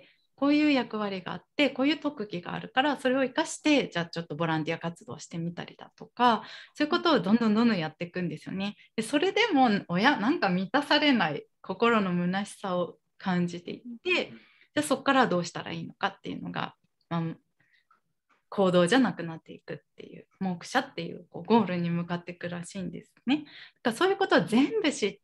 こういう役割があって、こういう特技があるから、それを生かしてじゃあちょっとボランティア活動してみたりだとか、そういうことをどんどんやっていくんですよね。でそれでもなんか満たされない心の虚しさを感じていって、じゃあそこからどうしたらいいのかっていうのが、行動じゃなくなっていくっていう、モークシャっていうゴールに向かっていくらしいんですね。だからそういうことを全部知って、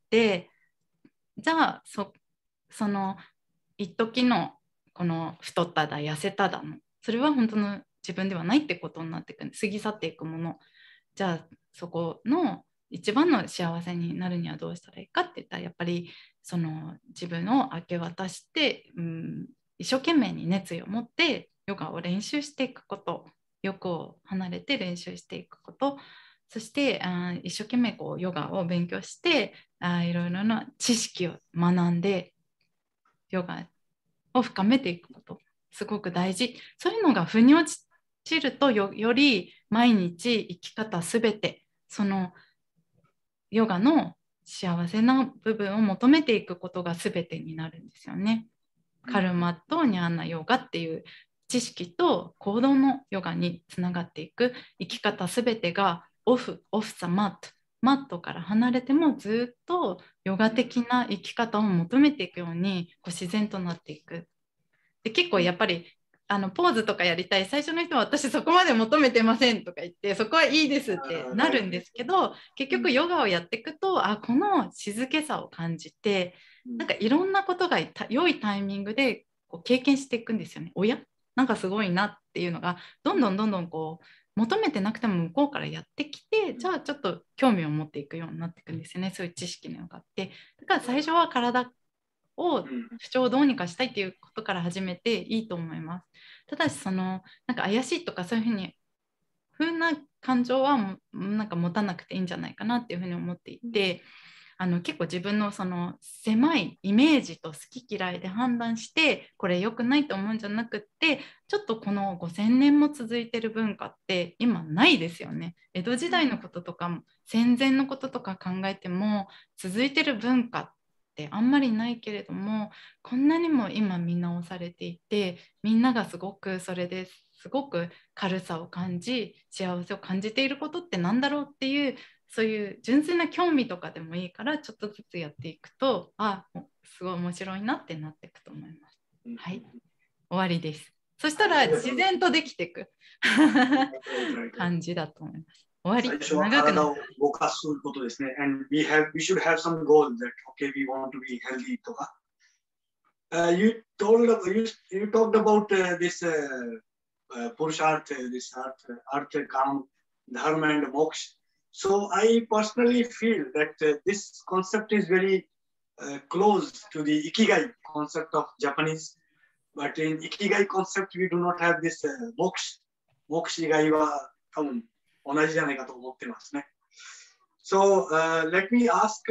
じゃあその一時のこの太っただ痩せただの、それは本当の自分ではないってことになっていくんで、過ぎ去っていくもの、じゃあそこの一番の幸せになるにはどうしたらいいかって言ったら、やっぱりその自分を明け渡して、一生懸命に熱意を持ってヨガを練習していくこと、欲を離れて練習していくこと、そして一生懸命こうヨガを勉強していろいろな知識を学んでヨガを深めていくこと、すごく大事。そういうのが腑に落ちると、より毎日生き方すべて、そのヨガの幸せな部分を求めていくことがすべてになるんですよね。カルマとニャーナヨガっていう知識と行動のヨガにつながっていく、生き方すべてがオフザマットから離れてもずっとヨガ的な生き方を求めていくようにこう自然となっていく。で結構やっぱりポーズとかやりたい最初の人は、私そこまで求めてませんとか言って、そこはいいですってなるんですけど、結局ヨガをやっていくとこの静けさを感じて、なんかいろんなことが良いタイミングでこう経験していくんですよね。なんかすごいなっていうのがどんどんこう求めてなくても向こうからやってきて、じゃあちょっと興味を持っていくようになっていくんですよね。そういう知識のヨガって。だから最初は体を不調をどうにかしたいっていうことから始めていいと思います。ただしなんか怪しいとかそういうふうな感情はなんか持たなくていいんじゃないかなっていうふうに思っていて、結構自分のその狭いイメージと好き嫌いで判断してこれ良くないと思うんじゃなくって、ちょっとこの5000年も続いてる文化って今ないですよね。江戸時代のこととか戦前のこととか考えても続いてる文化ってあんまりないけれども、こんなにも今見直されていて、みんながすごくそれですごく軽さを感じ幸せを感じていることってなんだろうっていう、そういう純粋な興味とかでもいいからちょっとずつやっていくと、すごい面白いなってなっていくと思います。はい、終わりです。そしたら自然とできていく感じだと思います。終わり。 最初は体を動かすことですね。And we should have some goal that, okay, we want to be healthy とか。You talked about this Purushartha, this Artha, Kam, Dharma and Moksha. So I personally feel that this concept is very close to the Ikigai concept of Japanese. But in Ikigai concept, we do not have this Moksha. Moksha 以外は多分同じじゃないかと思ってますね。So let me ask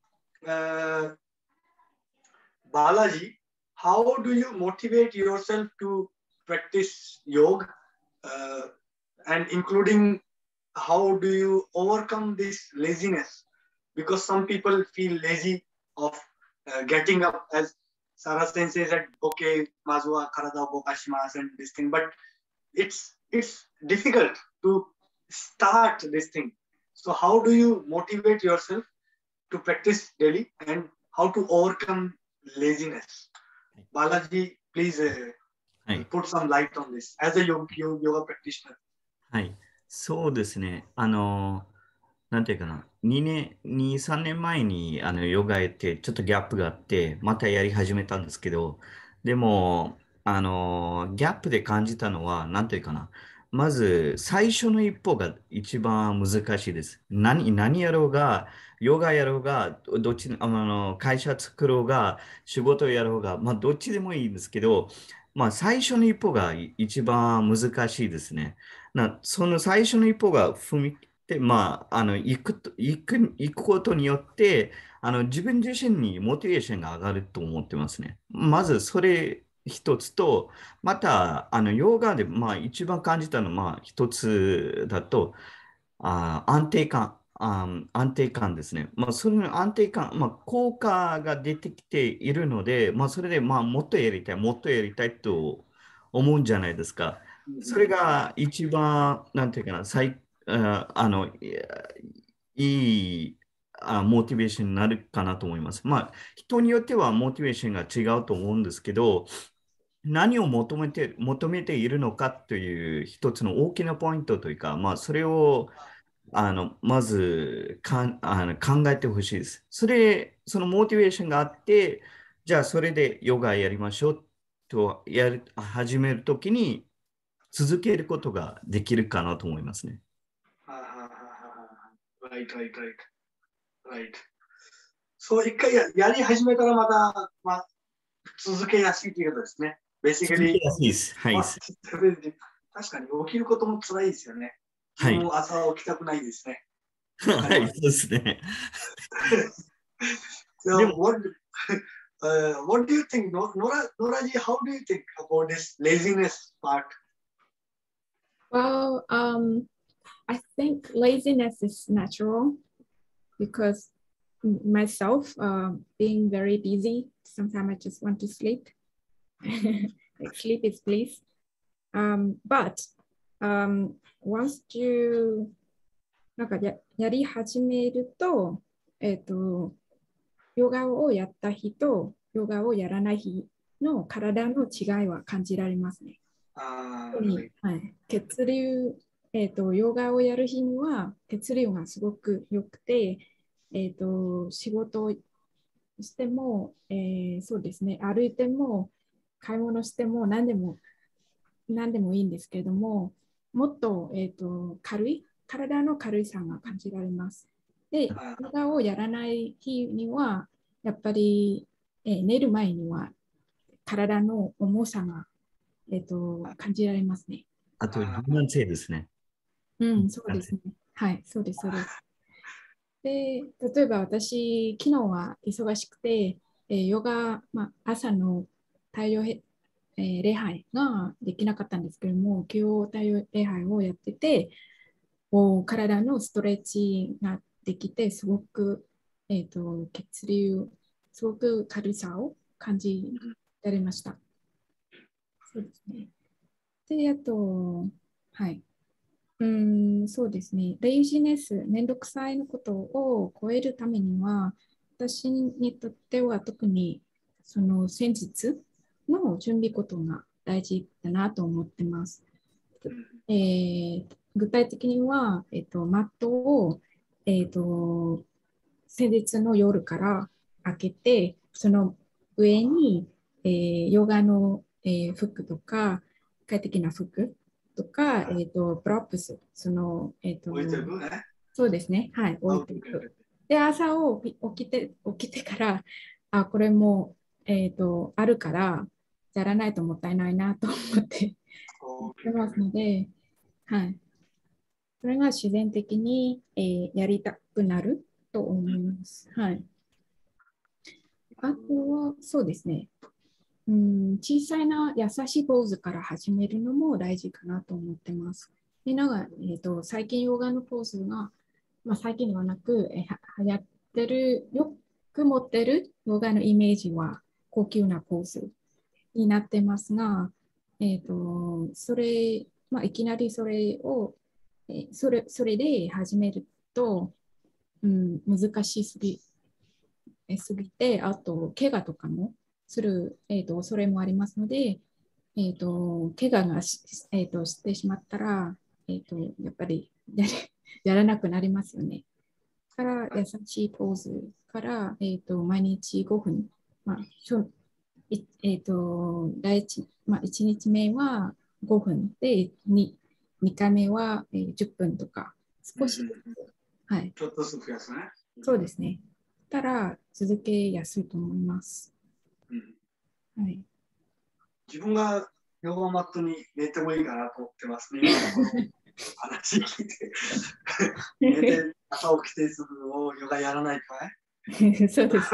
Balaji, how do you motivate yourself to practice yoga and including how do you overcome this laziness? Because some people feel lazy of getting up, as Sarah Sensei said, okay, mazu wa karada o bokashimasu and this thing, but it's difficult to start this thing. So how do you motivate yourself to practice daily and how to overcome laziness? Balaji, please put some light on this as a yoga practitioner. はい、そうですね。なんていうかな、2、3年前にヨガやってちょっとギャップがあって、またやり始めたんですけど、でも、ギャップで感じたのは、なんていうかな、まず最初の一歩が一番難しいです。何やろうが、ヨガやろうが、どっち会社作ろうが、仕事やろうが、まあ、どっちでもいいんですけど、まあ、最初の一歩が一番難しいですね。その最初の一歩が踏み切って、まあ、行くことによって、自分自身にモチベーションが上がると思ってますね。まずそれ一つと、また、ヨガで、まあ、一番感じたのは、まあ、一つだと、安定感ですね。まあ、その安定感、まあ、効果が出てきているので、まあ、それで、まあ、もっとやりたい、もっとやりたいと思うんじゃないですか。それが一番、なんていうかな、いいモチベーションになるかなと思います。まあ、人によってはモチベーションが違うと思うんですけど、何を求めているのかという一つの大きなポイントというか、まあ、それをまず考えてほしいです。そのモチベーションがあって、じゃあそれでヨガやりましょうと始めるときに続けることができるかなと思いますね。 Right. そう一回やり始めたらまた、まあ、続けやすいということですね。 続けやすいです。はい。 確かに起きることも辛いですよね。 はい。 もう朝起きたくないですね。 はい、そうですね。 So, what do you think, Noraji, how do you think about this laziness part? Well, I think laziness is natural because myself, being very busy, sometimes I just want to sleep. Like sleep is bliss. But once you なんかやり始めると、ヨガをやった日とヨガをやらない日の体の違いは感じられますね。はい、血流、ヨガをやる日には血流がすごく良くて、仕事をしても、そうですね、歩いても買い物しても何でもいいんですけれども、もっと、体の軽さが感じられます。で、ヨガをやらない日には、やっぱり、寝る前には体の重さが、感じられますね。 あと、柔軟性ですね。 そうですね。はい、そうです、そうです。で、例えば私、昨日は忙しくて、ヨガ、朝の太陽礼拝ができなかったんですけれども、今日太陽礼拝をやってて、体のストレッチができて、すごく、血流、すごく軽さを感じられました。そうですね。で、あと、はい。そうですね。レイジネス、めんどくさいのことを超えるためには、私にとっては特にその先日の準備ことが大事だなと思ってます。具体的には、マットを、先日の夜から開けて、その上に、ヨガの、服とか、快適な服とか、プロップス、 置いてるね。 そうですね、はい、置いていく。で、朝起きてから、これも、あるから、やらないともったいないなと思ってやってますので、はい。それが自然的に、やりたくなると思います。はい。あとは、そうですね。小さいな優しいポーズから始めるのも大事かなと思ってます。みんなが、最近ヨガのポーズが、最近ではなく、流行ってる、よく持ってるヨガのイメージは高級なポーズになってますが、それ、いきなりそれを、それで始めると、難しすぎて、あと、怪我とかもする、恐れもありますので、怪我がしてしまったら、やっぱりやらなくなりますよね。から優しいポーズから、毎日5分、まあしょい1日目は5分で2回目は、10分とか、少しずつ、はい、 ちょっとずつ増やすね。 そうですね。たら続けやすいと思います。はい、 自分がヨガマットに寝てもいいかなと思ってますね。この話聞いて。寝て朝起きてすぐヨガやらないかいそうです。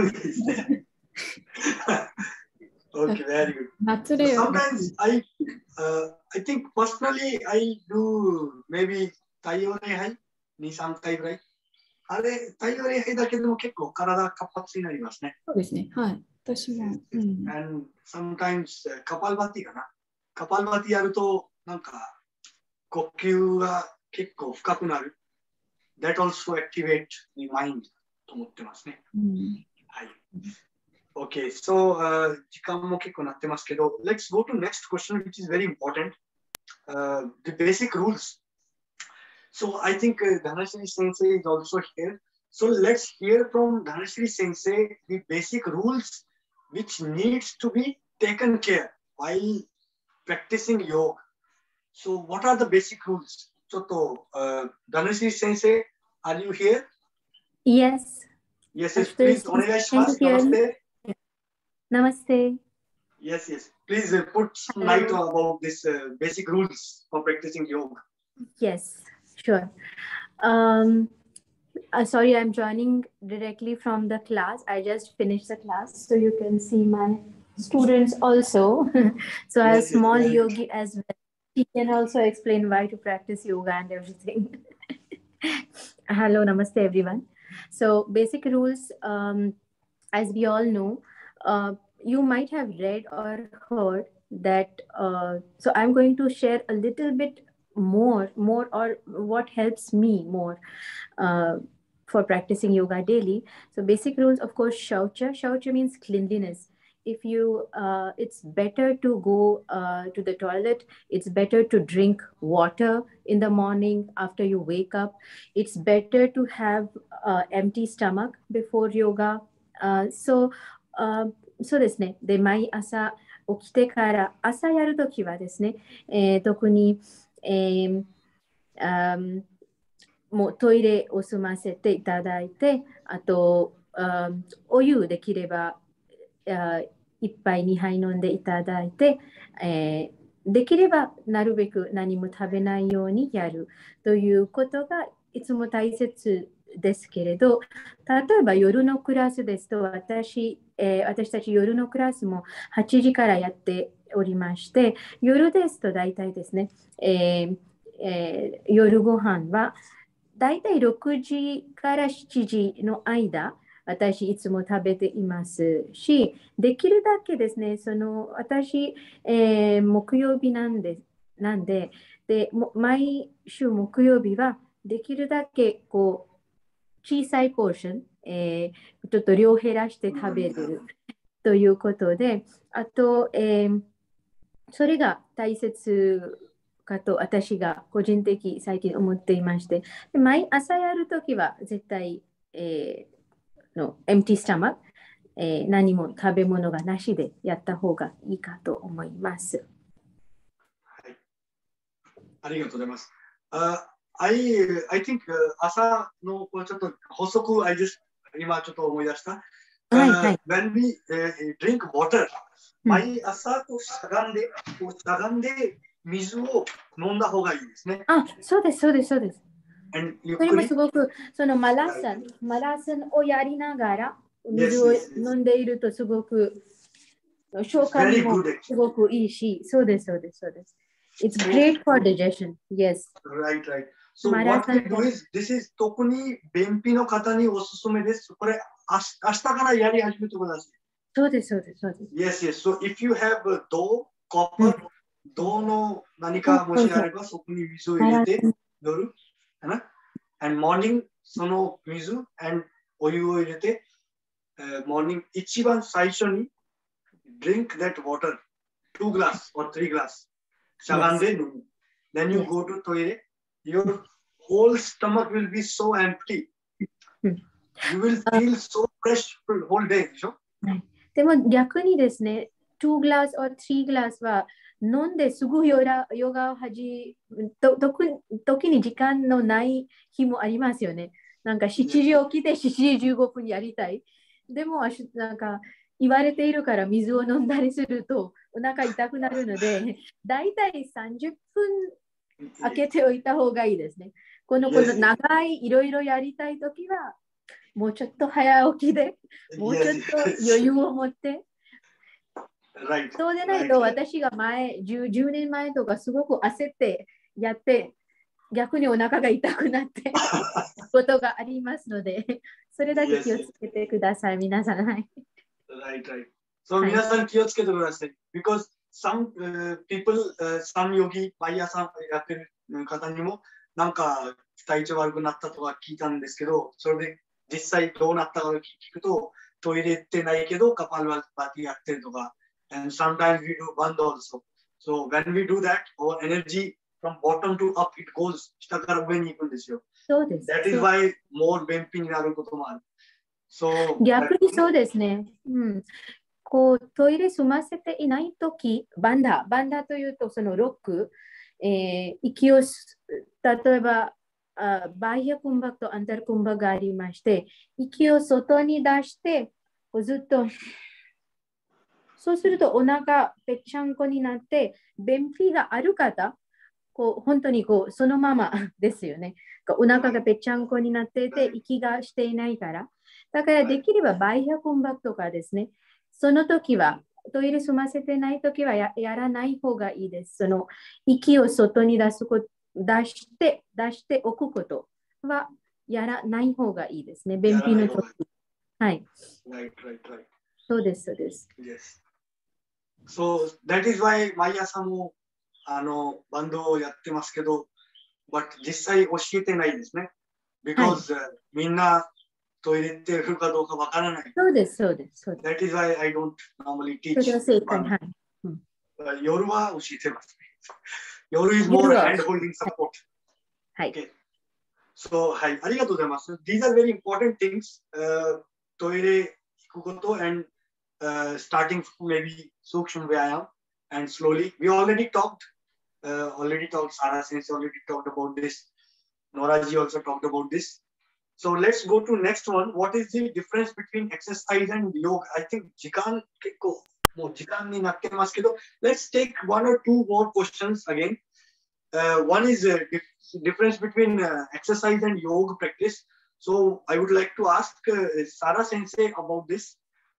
Okay, very good. 夏で Sometimes I think personally I do maybe 太陽礼拝2、3回ぐらい。あれ、太陽礼拝だけでも結構体活発になりますね。 そうですね。はい。私も。 And sometimes カパルバティかな。カパルバティやるとなんか呼吸が結構深くなる。That also activate the mind と思ってますね。はい。Okay, so 時間も結構なってますけど、let's go to next question, which is very important. The basic rules. So I think Dhanashri Sensei is also here. So let's hear from Dhanashri Sensei the basic rules which needs to be taken care while practicing yoga. So what are the basic rules? So Dhanashri Sensei, are you here? Yes. Yes, yes. Please, Namaste. Namaste. Yes, yes. Please put some light about this basic rules for practicing yoga. Yes, sure. Sorry, I'm joining directly from the class. I just finished the class, so you can see my students also. So I have small yogi as well. He can also explain why to practice yoga and everything. Hello, namaste everyone. So basic rules, as we all know, you might have read or heard that. So I'm going to share a little bit more or what helps me more for practicing yoga daily. So basic rules, of course, shaucha means cleanliness. If you it's better to go to the toilet, it's better to drink water in the morning after you wake up. It's better to have empty stomach before yoga.そうですね。で、毎朝起きてから朝やるときはですね、特に、もうトイレを済ませていただいて、あと、お湯できれば1杯2杯飲んでいただいて、 できればなるべく何も食べないようにやるということがいつも大切ですけれど、例えば夜のクラスですと私たち夜のクラスも8時からやっておりまして、夜ですと大体ですね、夜ご飯は大体6時から7時の間、私いつも食べていますし、できるだけですね、私、木曜日なんで、毎週木曜日はできるだけこう小さいポーション、ちょっと量減らして食べるということで、あと、それが大切かと私が個人的最近思っていまして、毎朝やるときは絶対、のエムティスタマック、何も食べ物がなしでやった方がいいかと思います。 はい、ありがとうございます。I think 朝のちょっと補足、今ちょっと思い出した。When we drink water、毎朝しゃがんで水を飲んだ方がいいですね。 あ、そうです、そうです、そうです。それもすごく、そのマラソンをやりながら水を飲んでいるとすごく消化にもすごくいいし、そうです、そうです、そうです。It's great for digestion. Yes. Right, right. So what we do is, this is 特に便秘の方におすすめです。これ、明日からやり始めてください。 そうです、そうです、そうです。 Yes, yes. So if you have dough, copper, 銅の何かもしあれば、そこに水を入れて、夜、and morning その水 and お湯を入れて、morning 一番最初に drink that water 2 glass or 3 glass しゃがんで飲む。Then you go to toilet, your whole stomach will be so empty. You will feel so fresh for whole day でしょ？ でも逆にですね、2 glass or 3 glass は飲んですぐヨガを時に時間のない日もありますよね。なんか7時起きて7時15分やりたい。でもなんか言われているから水を飲んだりするとお腹痛くなるので、だいたい30分開けておいた方がいいですね。この長いいろいろやりたいときはもうちょっと早起きで、もうちょっと余裕を持って。そうでないと私が10年前とかすごく焦ってやって逆にお腹が痛くなってことがありますので、それだけ気をつけてください、皆さん。はい。 Right, right. So 皆さん気をつけてください。Because some people, some yogi、毎朝やってる方にもなんか体調悪くなったとか聞いたんですけど、それで実際どうなったか聞くと、トイレ行ってないけどカパルバティやってるとか。And sometimes we do bandha also. So when we do that, our energy from bottom to up, it goes 下から上に行くんですよ。 そうです。 That is why more 便秘になることもある。So, 逆にそうですね。こうトイレ済ませていないとき、バンダというとそのロック、息を例えばバイヤクンバクとアンタルクンバがありまして、息を外に出してずっとそうするとお腹ぺっちゃんこになって便秘がある方、本当にそのままですよね。お腹がぺっちゃんこになっていて息がしていないから。だからできればバイヤコンバクとかですね。その時はトイレ済ませてない時は やらない方がいいです。その息を外に出しておくことはやらない方がいいですね。便秘の時。はい。そうです、そうです。 So that is why 毎朝もバンドをやってますけど、but 実際教えてないですね。Because、みんなトイレってるかどうかわからない。 そうです、そうです。 That is why I don't normally teach. 夜は教えてます。夜 is more hand-holding support. はい。 So はい、ありがとうございます。These are very important things. トイレ行くこと and starting maybe Sukshma Vyayam and slowly. We already talked. Sara Sensei already talked about this. Noraji also talked about this. So let's go to next one. What is the difference between exercise and yoga? I think Jikan もう時間になってますけど、let's take one or two more questions again. One is difference between exercise and yoga practice. So I would like to ask Sara Sensei about this.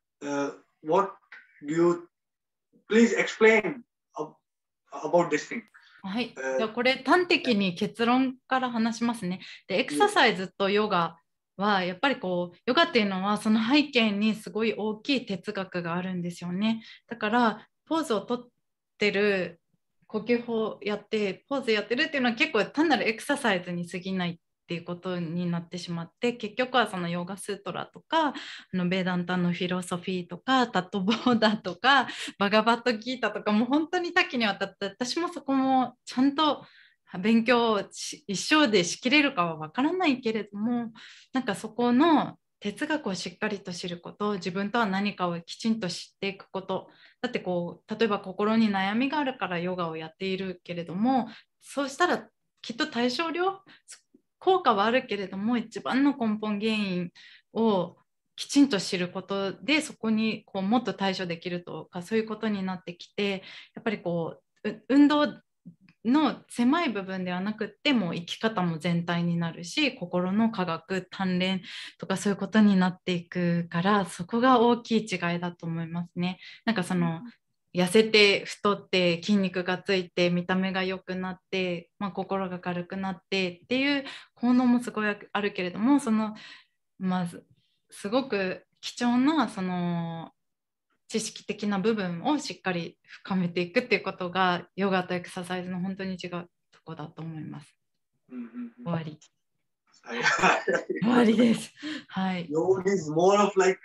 What do you please explain about this thing? はい、じゃあこれ端的に結論から話しますね。で、エクササイズとヨガはやっぱりこうヨガっていうのはその背景にすごい大きい哲学があるんですよね。だからポーズをとってる呼吸法やってポーズやってるっていうのは結構単なるエクササイズに過ぎないっていうことになってしまって、結局はそのヨガスートラとかベーダンタのフィロソフィーとかタットボーダとかバガバットギータとかも本当に多岐にわたって、私もそこもちゃんと勉強一生でしきれるかはわからないけれども、なんかそこの哲学をしっかりと知ること、自分とは何かをきちんと知っていくこと。だってこう例えば心に悩みがあるからヨガをやっているけれども、そうしたらきっと対症療効果はあるけれども、一番の根本原因をきちんと知ることでそこにこうもっと対処できるとか、そういうことになってきて、やっぱりこう運動の狭い部分ではなくっても生き方も全体になるし、心の科学鍛錬とかそういうことになっていくから、そこが大きい違いだと思いますね。なんかその痩せて太って筋肉がついて見た目が良くなって、心が軽くなってっていう効能もすごいあるけれども、そのまずすごく貴重なその知識的な部分をしっかり深めていくっていうことがヨガとエクササイズの本当に違うとこだと思います。終わり。終わりです。はい。 Yoga is more of like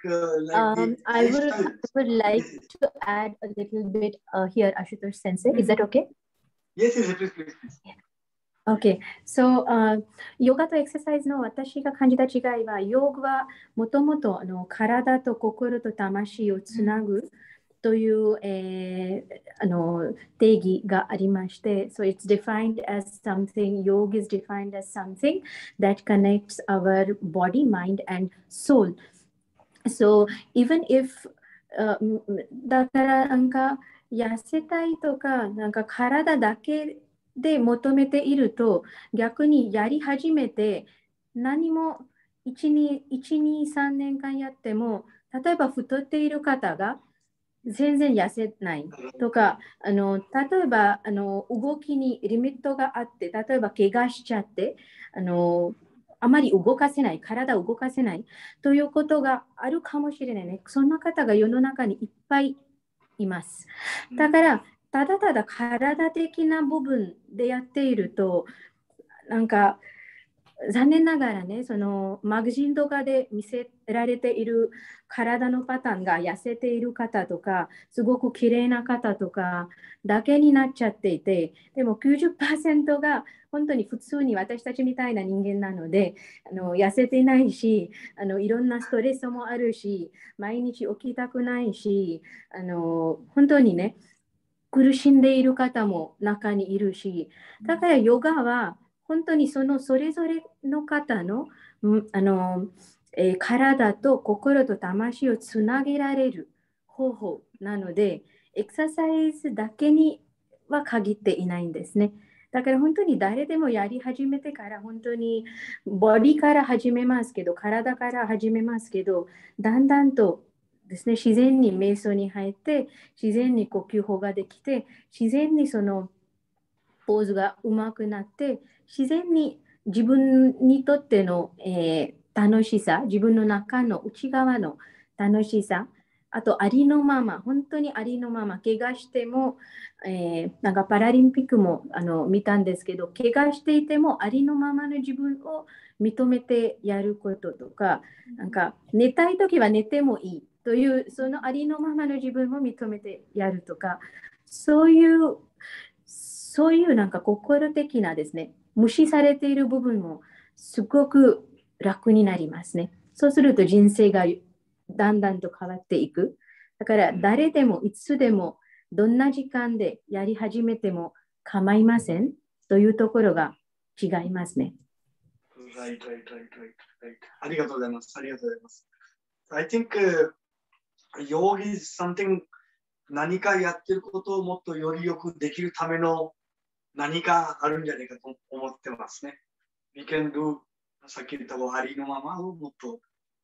I would like to add a little bit here, Ashutosh Sensei. Is that okay? Yes, yes, please, please. Okay, so ヨガとエクササイズの私が感じた違いは、ヨガはもともと体と心と魂をつなぐという、定義がありまして、so it's defined as something, yoga is defined as something that connects our body, mind and soul. So even if だからなんか痩せたいとか、なんか体だけで求めていると、逆にやり始めて何も1、2、3年間やっても、例えば太っている方が全然痩せないとか、例えば動きにリミットがあって、例えば怪我しちゃってあまり動かせない、体を動かせないということがあるかもしれないね。そんな方が世の中にいっぱいいます。だからただただ体的な部分でやっていると、なんか残念ながらね、そのマガジンとかで見せられている体のパターンが痩せている方とか、すごく綺麗な方とかだけになっちゃっていて、でも 90% が本当に普通に私たちみたいな人間なので、痩せてないし、いろんなストレスもあるし、毎日起きたくないし、本当にね、苦しんでいる方も中にいるし、だからヨガは本当にそれぞれの方の、体と心と魂をつなげられる方法なので、エクササイズだけには限っていないんですね。だから本当に誰でもやり始めてから、本当にボディから始めますけど、体から始めますけど、だんだんとですね、自然に瞑想に入って、自然に呼吸法ができて、自然にそのポーズがうまくなって、自然に自分にとっての、楽しさ、自分の中の内側の楽しさ、あとありのまま、本当にありのまま、怪我しても、なんかパラリンピックも見たんですけど、怪我していてもありのままの自分を認めてやることとか、なんか寝たいときは寝てもいいという、そのありのままの自分を認めてやるとか、そういうなんか心的なですね、無視されている部分もすごく楽になりますね。そうすると人生がだんだんと変わっていく。だから誰でもいつでもどんな時間でやり始めても構いませんというところが違いますね。 Right. ありがとうございます。ありがとうございます。I think yoga is something 何かやってることをもっとよりよくできるための何かあるんじゃないかと思ってますね。We can do さっき言ったありのままをもっと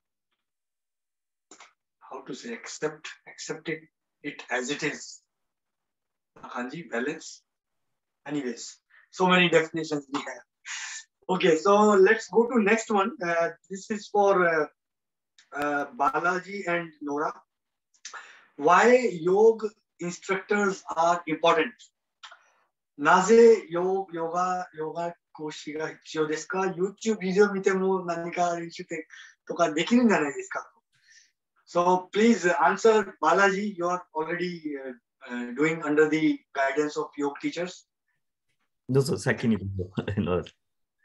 how to say accept it as it is な感じ balance anyways so many definitions we have. Okay, so let's go to next one. This is for Balaji and Nora. Why yoga instructors are important? なぜヨガ講師が必要ですか？ YouTube ビデオ見ても何か練習とかできるんじゃないですか？ So please answer Balaji. You are already doing under the guidance of yoga teachers. どうぞ先にどうぞ。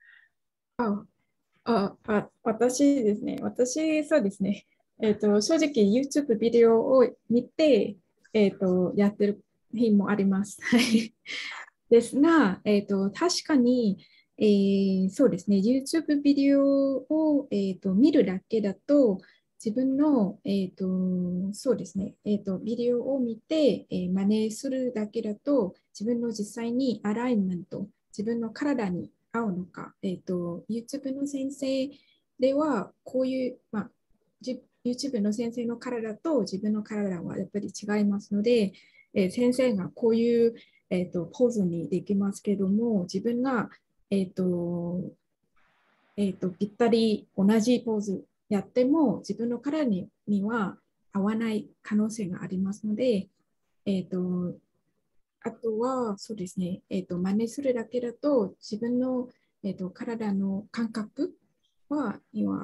私ですね。そうですね。正直 YouTube ビデオを見て、やってる日もあります。ですが、確かに、そうですね。YouTube ビデオを、見るだけだと、自分の、そうですね。ビデオを見て、真似するだけだと、自分の実際にアライメント、自分の体に合うのか、YouTube の先生ではこういう、YouTube の先生の体と自分の体はやっぱり違いますので、先生がこういう、ポーズにできますけども、自分が、ぴったり同じポーズやっても自分の体には合わない可能性がありますので、あとはそうですね、真似するだけだと自分の、体の感覚は今、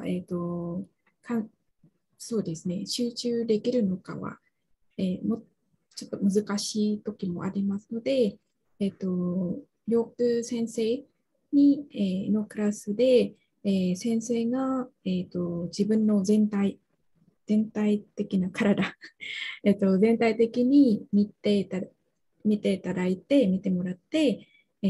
そうですね、集中できるのかは、もちょっと難しい時もありますので、ヨーク先生のクラスで、先生が、自分の全体的な体、全体的に見ていただいて、見てもらって、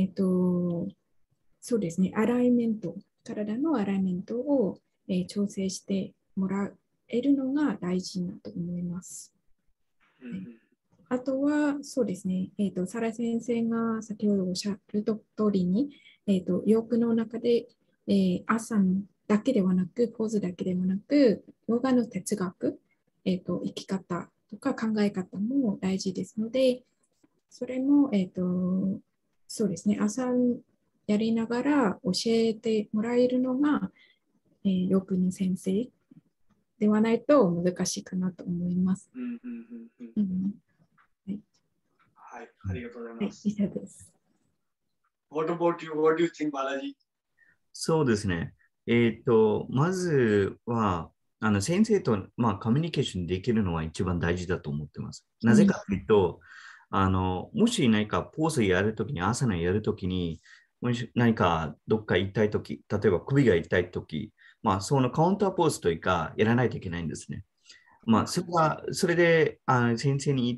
そうですね、体のアライメントを、調整してもらえるのが大事だと思います。あとは、そうですね、サラ先生が先ほどおっしゃる通りに、ヨークの中で、アサンだけではなく、ポーズだけではなく、ヨガの哲学、生き方とか考え方も大事ですので、それも、そうですね、アサンやりながら教えてもらえるのが、ヨークの先生ではないと難しいかなと思います。 はい、ありがとうございます。 以上です。 What about you? What do you think, Balaji? そうですね。まずは、先生と、コミュニケーションできるのは一番大事だと思ってます。なぜかというと、もし何かポーズやるときに、アサナやるときに、もし何かどっか痛いとき、例えば首が痛いとき、そのカウンターポーズというか、やらないといけないんですね。それで先生に言って、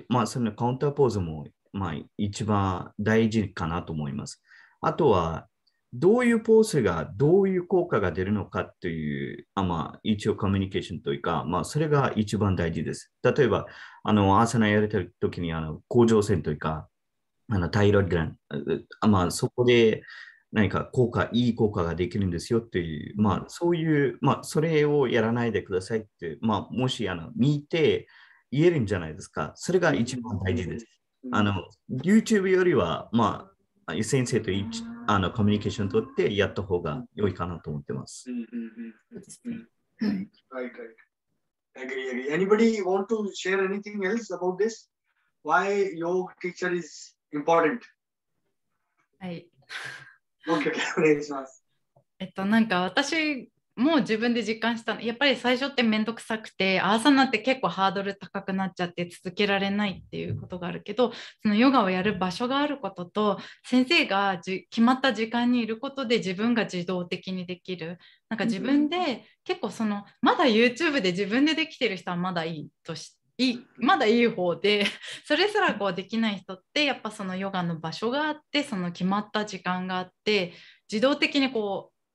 そのカウンターポーズも、一番大事かなと思います。あとは、どういうポーズがどういう効果が出るのかという、一応コミュニケーションというか、それが一番大事です。例えば、アサナやれてるときに、甲状腺というか、タイロイドグランド、そこで何かいい効果ができるんですよっていう、そういう、それをやらないでくださいって、もし見て言えるんじゃないですか。それが一番大事です。YouTube よりは、先生とコミュニケーション取ってやった方が良いかなと思ってます。 Right, right. Agree. Anybody want to share anything else about this? Why yoga teacher is important? はい。 Okay, お願いします。 なんか私も自分で実感したの、やっぱり最初ってめんどくさくて、アーサナって結構ハードル高くなっちゃって続けられないっていうことがあるけど、そのヨガをやる場所があることと、先生が決まった時間にいることで自分が自動的にできる。なんか自分で結構まだ YouTube で自分でできてる人はまだいいとして、まだいい方で、それすらできない人ってやっぱそのヨガの場所があって、その決まった時間があって、自動的に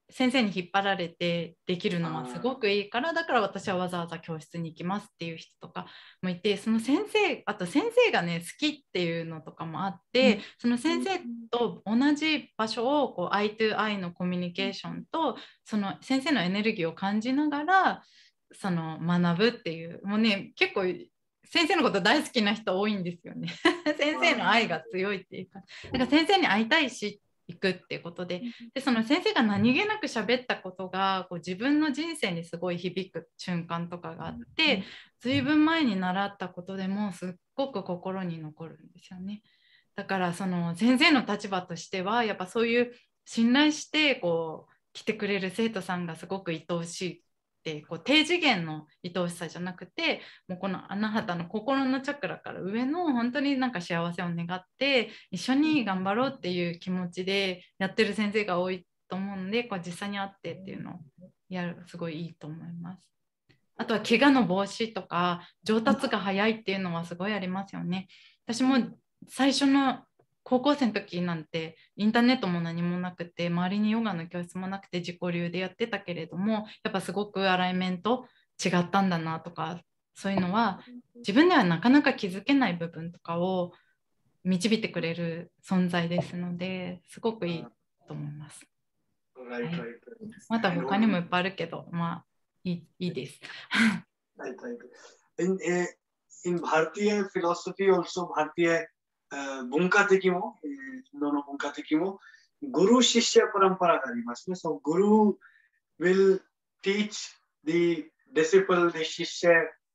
先生に引っ張られてできるのはすごくいいから、だから私はわざわざ教室に行きますっていう人とかもいて、その先生、あと先生がね好きっていうのとかもあって、その先生と同じ場所をこう I to I のコミュニケーションとその先生のエネルギーを感じながらその学ぶっていう、もうね結構先生のこと大好きな人多いんですよね先生の愛が強いっていうか、だから先生に会いたいし行くっていうことで、その先生が何気なく喋ったことがこう自分の人生にすごい響く瞬間とかがあって、随分前に習ったことでもすっごく心に残るんですよね。だからその先生の立場としてはやっぱそういう信頼してこう来てくれる生徒さんがすごく愛おしいってこう低次元の愛おしさじゃなくて、もうこのあなたの心のチャクラから上の本当になんか幸せを願って一緒に頑張ろうっていう気持ちでやってる先生が多いと思うんで、こう実際に会ってっていうのをやるすごいいいと思います。あとは怪我の防止とか上達が早いっていうのはすごいありますよね。私も最初の高校生の時なんてインターネットも何もなくて周りにヨガの教室もなくて自己流でやってたけれども、やっぱすごくアライメント違ったんだなとか、そういうのは自分ではなかなか気づけない部分とかを導いてくれる存在ですので、すごくいいと思います。はい、また他にもいっぱいあるけど、まあいいです。 In Bharatiya philosophy also, Bharatiya 文化的も、インドの文化的も、グルー・シッシャ・パランパラがありますね。So, Guru will teach the disciple, the シッシャ、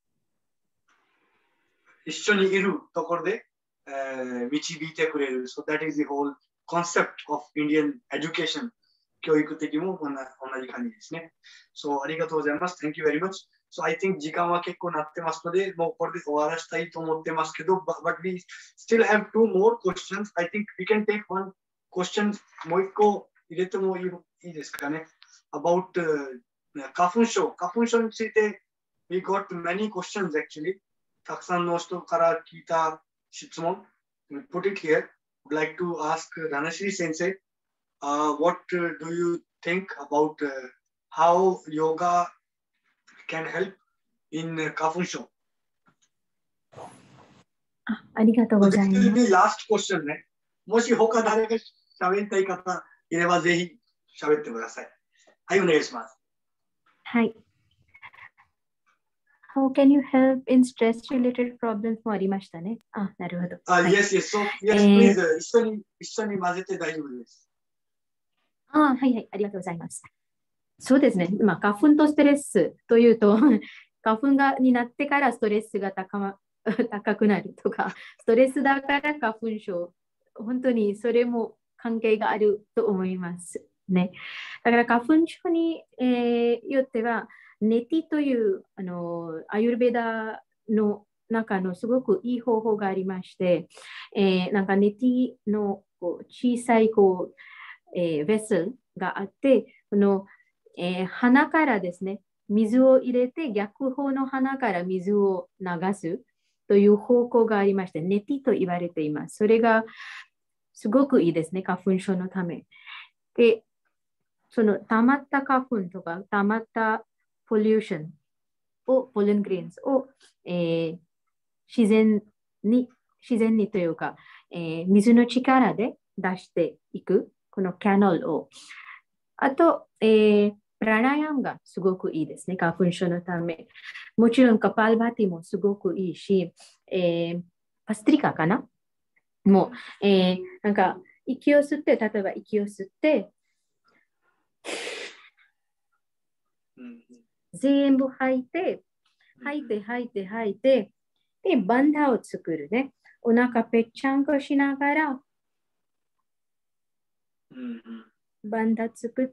一緒にいるところで、導いてくれる。So, that is the whole concept of Indian education. 教育的も同じ感じですね。So, ありがとうございます。Thank you very much. So, I think 時間は結構なってますので、もうこれで終わらせたいと思ってますけど、but we still have two more questions. I think we can take one question. もう一個入れてもいいですかね。About 花粉症。花粉症について、we got many questions actually. たくさんの人から聞いた質問。We put it here. I'd like to ask Dhanashree Sensei, what do you think about how yoga can help in 花粉症？ ありがとうございます。 This will be last question ね。もし他誰か喋りたい方いればぜひ喋ってください。はい、お願いします。 はい。How can you help in stress-related problems もありましたね。あ、なるほど。 Yes, yes. So, yes, please. 一緒に混ぜて大丈夫です。 はいはい、ありがとうございます。そうですね。まあ、花粉とストレスというと、花粉になってからストレスが高くなるとか、ストレスだから花粉症、本当にそれも関係があると思いますね。だから花粉症に、よっては、ネティというアユルベダの中のすごくいい方法がありまして、なんかネティの小さいベスルがあって、鼻からですね、水を入れて逆方の鼻から水を流すという方向がありまして、ネティと言われています。それがすごくいいですね、花粉症のため。で、その溜まった花粉とか溜まったポリューションを、ポレングレインズを、自然にというか、水の力で出していく、このキャノルを。あと、プラナヤムがすごくいいですね、花粉症のため。もちろん、カパルバティもすごくいいし、パストリカかなもう、なんか、息を吸って、例えば息を吸って、全部吐いて、で、バンダを作るね。お腹ぺっちゃんこしながら、バンダ作って、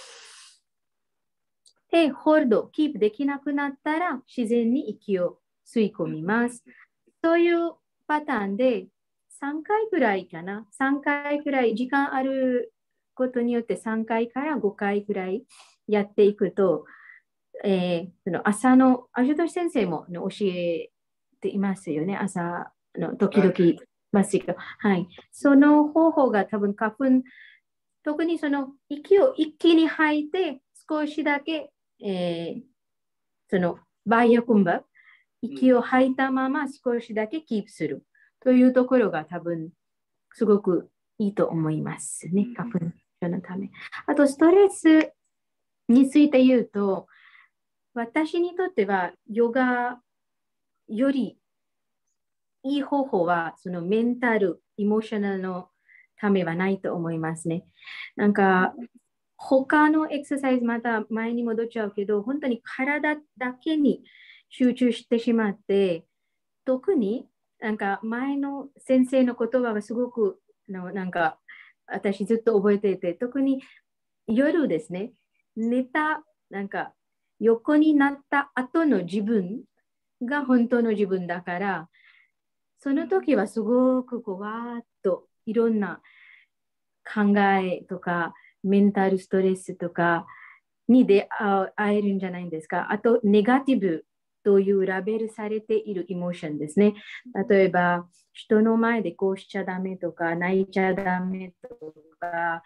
で、ホールド、キープできなくなったら、自然に息を吸い込みます。そういうパターンで、3回ぐらいかな。3回ぐらい、時間あることによって3回から5回ぐらいやっていくと、朝の、アシュトシ先生も教えていますよね。朝の時々、はい。その方法が多分花粉特にその息を一気に吐いて少しだけ、そのバイアクンバ、息を吐いたまま少しだけキープするというところが多分すごくいいと思いますね。花粉症のため。あとストレスについて言うと、私にとってはヨガよりいい方法はそのメンタル、エモーショナルのためはないと思いますね。なんか他のエクササイズまた前に戻っちゃうけど、本当に体だけに集中してしまって、特になんか前の先生の言葉がすごくなんか私ずっと覚えていて、特に夜ですね、寝た、なんか横になった後の自分が本当の自分だから、その時はすごくこうわーっといろんな考えとかメンタルストレスとかに出会えるんじゃないですか。あとネガティブというラベルされているエモーションですね。例えば人の前でこうしちゃダメとか泣いちゃダメとか、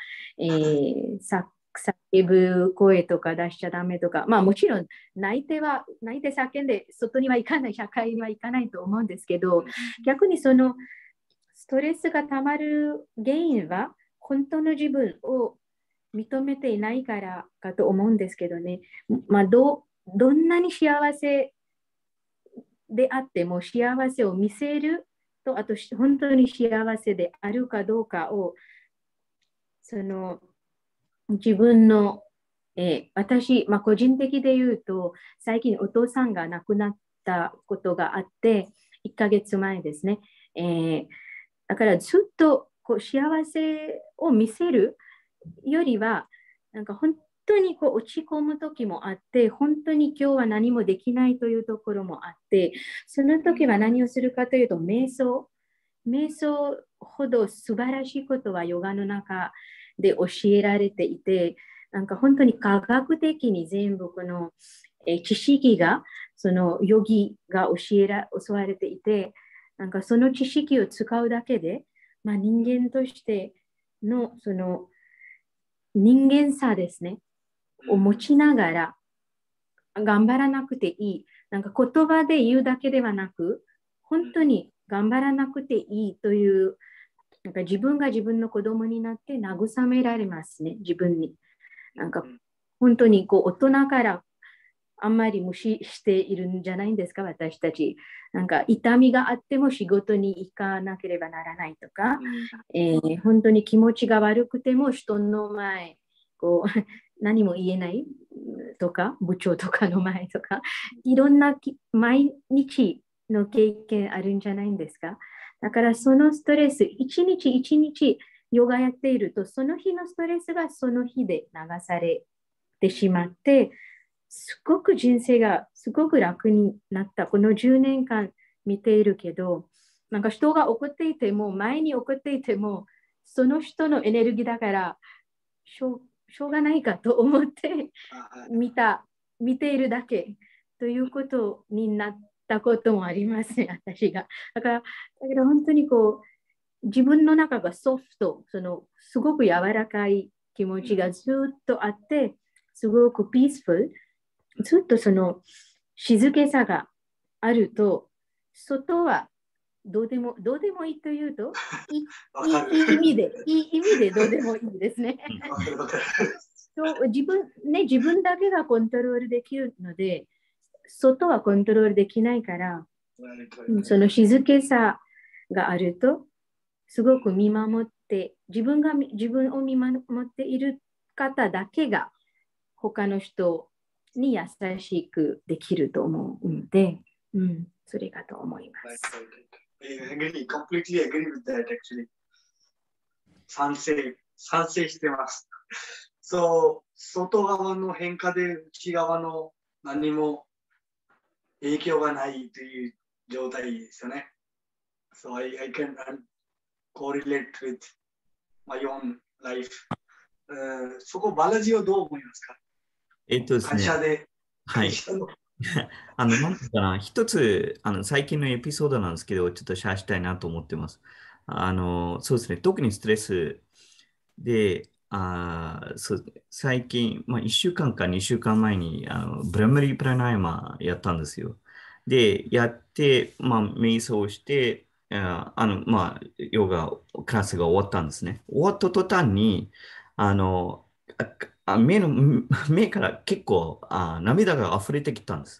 叫ぶ声とか出しちゃダメとか、まあもちろん泣いて叫んで外には行かない、社会には行かないと思うんですけど、逆にそのストレスがたまる原因は本当の自分を認めていないからかと思うんですけどね、まあ、どんなに幸せであっても幸せを見せると、あと本当に幸せであるかどうかをその自分の、私、まあ、個人的で言うと最近お父さんが亡くなったことがあって1ヶ月前ですね、だからずっとこう幸せを見せるよりはなんか本当にこう落ち込む時もあって、本当に今日は何もできないというところもあって、その時は何をするかというと瞑想ほど素晴らしいことはヨガの中で教えられていて、なんか本当に科学的に全部この知識がそのヨギが教われていて、なんかその知識を使うだけで、まあ、人間としてのその人間さですねを持ちながら頑張らなくていい、なんか言葉で言うだけではなく本当に頑張らなくていいという、なんか自分が自分の子供になって慰められますね、自分に。なんか本当にこう大人からあんまり無視しているんじゃないんですか、私たち。なんか痛みがあっても仕事に行かなければならないとか、本当に気持ちが悪くても人の前こう何も言えないとか、部長とかの前とか、いろんな毎日の経験あるんじゃないんですか。だからそのストレス、一日一日ヨガやっていると、その日のストレスがその日で流されてしまって、すごく人生がすごく楽になった。この10年間見ているけど、なんか人が怒っていても、前に怒っていても、その人のエネルギーだからしょうがないかと思って見ているだけということになったこともありますね、私が。だから本当にこう自分の中がソフト、すごく柔らかい気持ちがずっとあって、すごくピースフル、ずっとその静けさがあると、外はどうでもいいというと、いい意味でどうでもいいですね。自分だけがコントロールできるので、外はコントロールできないから、その静けさがあると、すごく見守って、自分を見守っている方だけが他の人に優しくできると思うので、それかと思います。 completely agree with that actually. 賛成してます。そう、外側の変化で内側の何も影響がないという状態ですよね。So I can correlate with my own life. そこバラジオどう思いますか？ ですね。 会社で。 はい。なんかな、一つ、最近のエピソードなんですけど、ちょっとシェアしたいなと思ってます。そうですね、特にストレスで、 そう最近、1週間か2週間前にブラマリープラナヤマやったんですよ。で、やって、瞑想して、ヨガクラスが終わったんですね。終わった途端に、あの、目から結構涙が溢れてきたんです。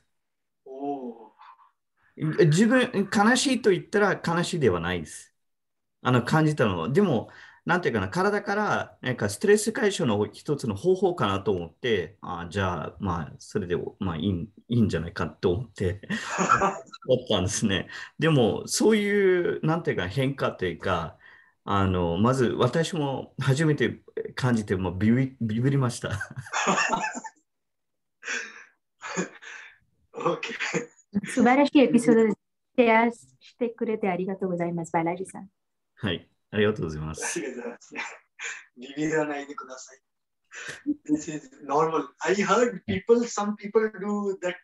自分、悲しいと言ったら悲しいではないです。感じたのは。でも、なんていうかな、体からなんかストレス解消の一つの方法かなと思って、じゃあ、それで、いいんじゃないかと思って思ったんですね。でも、そういう、なんていうか、変化というか、まず私も初めて感じて、ビビりました。 OK。 素晴らしいエピソードでシェアしてくれてありがとうございます、バラジさん。 はい、ありがとうございます。 ビビらないでください。This is normal. I heard some people do that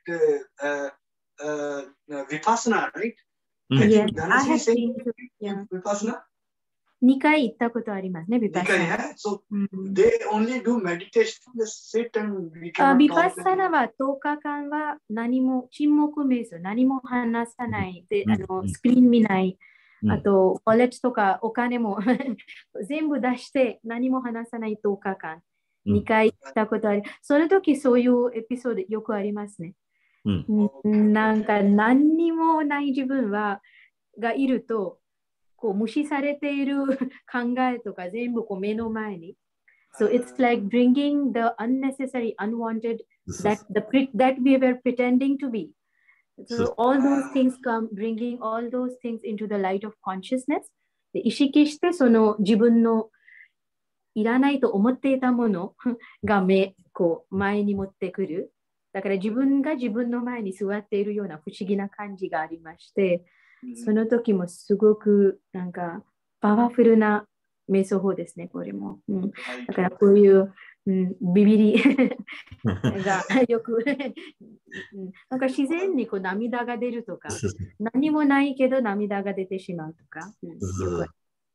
Vipassana, right? Yes, I Dhanasri have said been to, yeah. Vipassana? 2回行ったことありますね、ビパッサナ。 So they only do meditation, just sit and we ビ cannot パッ talk. サナは10日間は何も沈黙瞑想、何も話さないで、スクリーン見ない、あと、ウォレットとかお金も全部出して何も話さない10日間。2回行ったことある。その時そういうエピソードよくありますね。なんか何にもない自分がいると、こう無視されている考えとか全部こう目の前に。So it's like bringing the unnecessary, unwanted that we were pretending to be. So all those things come, bringing all those things into the light of consciousness. で意識してその自分のいらないと思っていたものがこう前に持ってくる。だから自分が自分の前に座っているような不思議な感じがありまして、その時もすごくなんかパワフルな瞑想法ですね、これも。だからこういう、ビビりがよくなんか自然にこう涙が出るとか、何もないけど涙が出てしまうとか。よく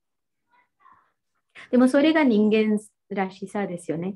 でもそれが人間らしさですよね。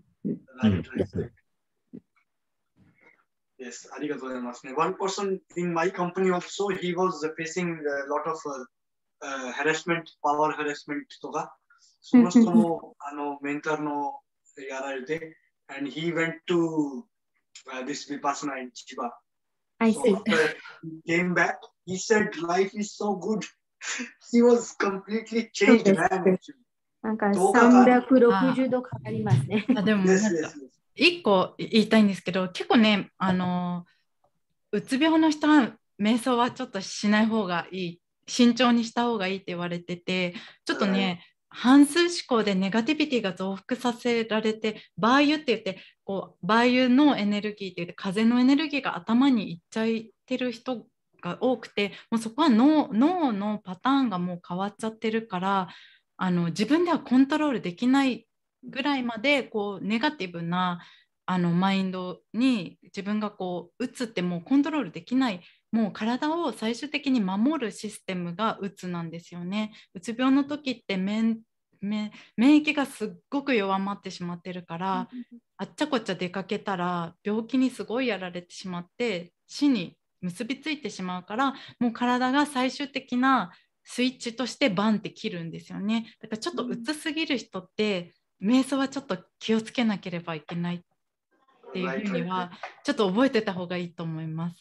Yes, ありがとうございますね。One person in my company also, he was facing a lot of harassment, power harassment とか、その人もメンタルのやられて、and he went to this Vipassana in Chiba. I So see. after he came back, he said life is so good. He was completely changed man. なんか360度変わりますね。 でも1個言いたいんですけど、結構ね、うつ病の人は瞑想はちょっとしない方がいい、慎重にした方がいいって言われてて、ちょっとね、反数思考でネガティビティが増幅させられて、バーユって言って、こうバーユのエネルギーって言って、風のエネルギーが頭にいっちゃってる人が多くて、もうそこは脳のパターンがもう変わっちゃってるから、自分ではコントロールできないぐらいまでこうネガティブなマインドに自分がこううつってもうコントロールできない、もう体を最終的に守るシステムがうつなんですよね。うつ病の時って免疫がすっごく弱まってしまってるから、あっちゃこっちゃ出かけたら病気にすごいやられてしまって死に結びついてしまうから、もう体が最終的なスイッチとしてバンって切るんですよね。だからちょっとうつすぎる人って瞑想はちょっと気をつけなければいけないっていうふうにはちょっと覚えてた方がいいと思います。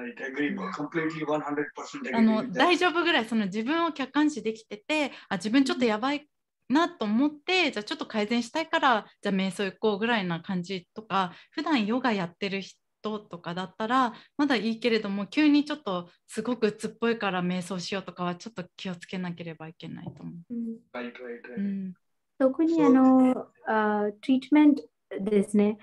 大丈夫ぐらいその自分を客観視できてて、自分ちょっとやばいなと思って、じゃあちょっと改善したいからじゃあ瞑想行こうぐらいな感じとか、普段ヨガやってる人とかだったらまだいいけれども、急にちょっとすごくうつっぽいから瞑想しようとかはちょっと気をつけなければいけないと思う。 特にトリートメントですね、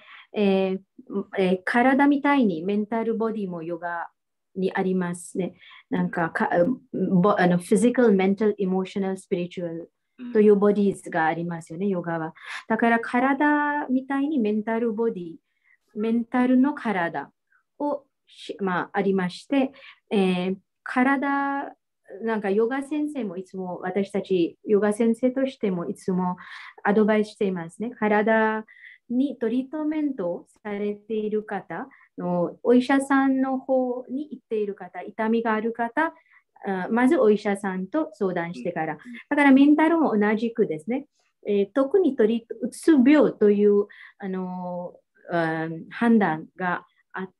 体みたいにメンタルボディもヨガにありますね。なんかphysical, mental, emotional, spiritual というボディーズがありますよね、ヨガは。だから体みたいにメンタルボディ、メンタルの体をありまして、体なんかヨガ先生もいつも私たちヨガ先生としてもいつもアドバイスしていますね。体にトリートメントをされている方のお医者さんの方に行っている方、痛みがある方、まずお医者さんと相談してから。だからメンタルも同じくですね。特にうつ病という判断があって、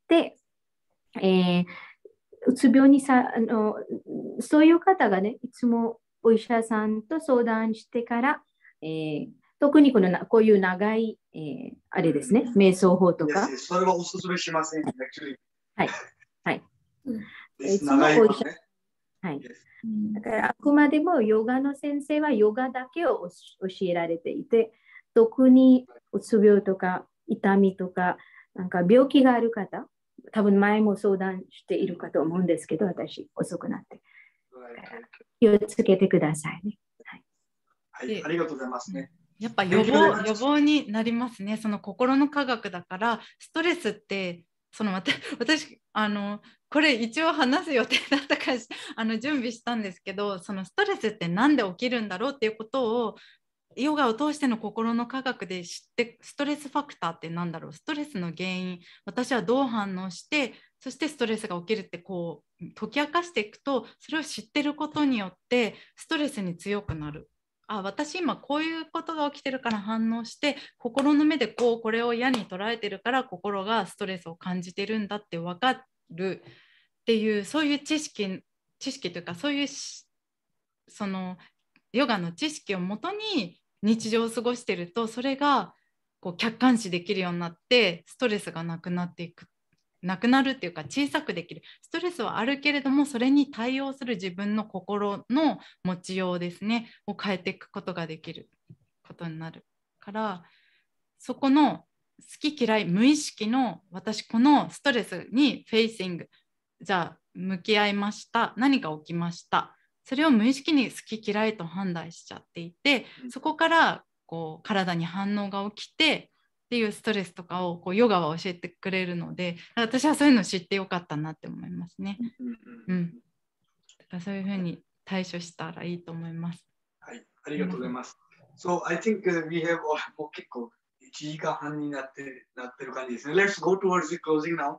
うつ病にそういう方がね、いつもお医者さんと相談してから、特にこういう長い、あれですね、瞑想法とか。 それはおすすめしません、actually。 はい。はい。 いつもお医者さん。 はい。だからあくまでもヨガの先生はヨガだけを教えられていて、特にうつ病とか痛みとか、なんか病気がある方、多分前も相談しているかと思うんですけど、私遅くなって。気をつけてくださいね。 はい、ありがとうございますね。 やっぱ予防になりますね。その心の科学だから、ストレスって私これ一応話す予定だったから準備したんですけど、そのストレスって何で起きるんだろうっていうことをヨガを通しての心の科学で知って、ストレスファクターって何だろう、ストレスの原因、私はどう反応して、そしてストレスが起きるってこう解き明かしていくと、それを知ってることによってストレスに強くなる。私今こういうことが起きてるから反応して、心の目でこれを嫌に捉えてるから心がストレスを感じてるんだって分かるっていう、そういう知識というか、そういうそのヨガの知識をもとに日常を過ごしてると、それが客観視できるようになって、ストレスがなくなるっていうか、小さくできる。ストレスはあるけれども、それに対応する自分の心の持ちようですねを変えていくことができることになるから、そこの好き嫌い無意識の、私このストレスにフェイシング、じゃあ向き合いました、何が起きました、それを無意識に好き嫌いと判断しちゃっていて、そこから体に反応が起きてっていうストレスとかをヨガは教えてくれるので、私はそういうのを知ってよかったなって思いますね。だからそういうふうに対処したらいいと思います。 はい、ありがとうございます。So I think we have もう結構1時間半になってる感じですね。Let's go towards the closing now.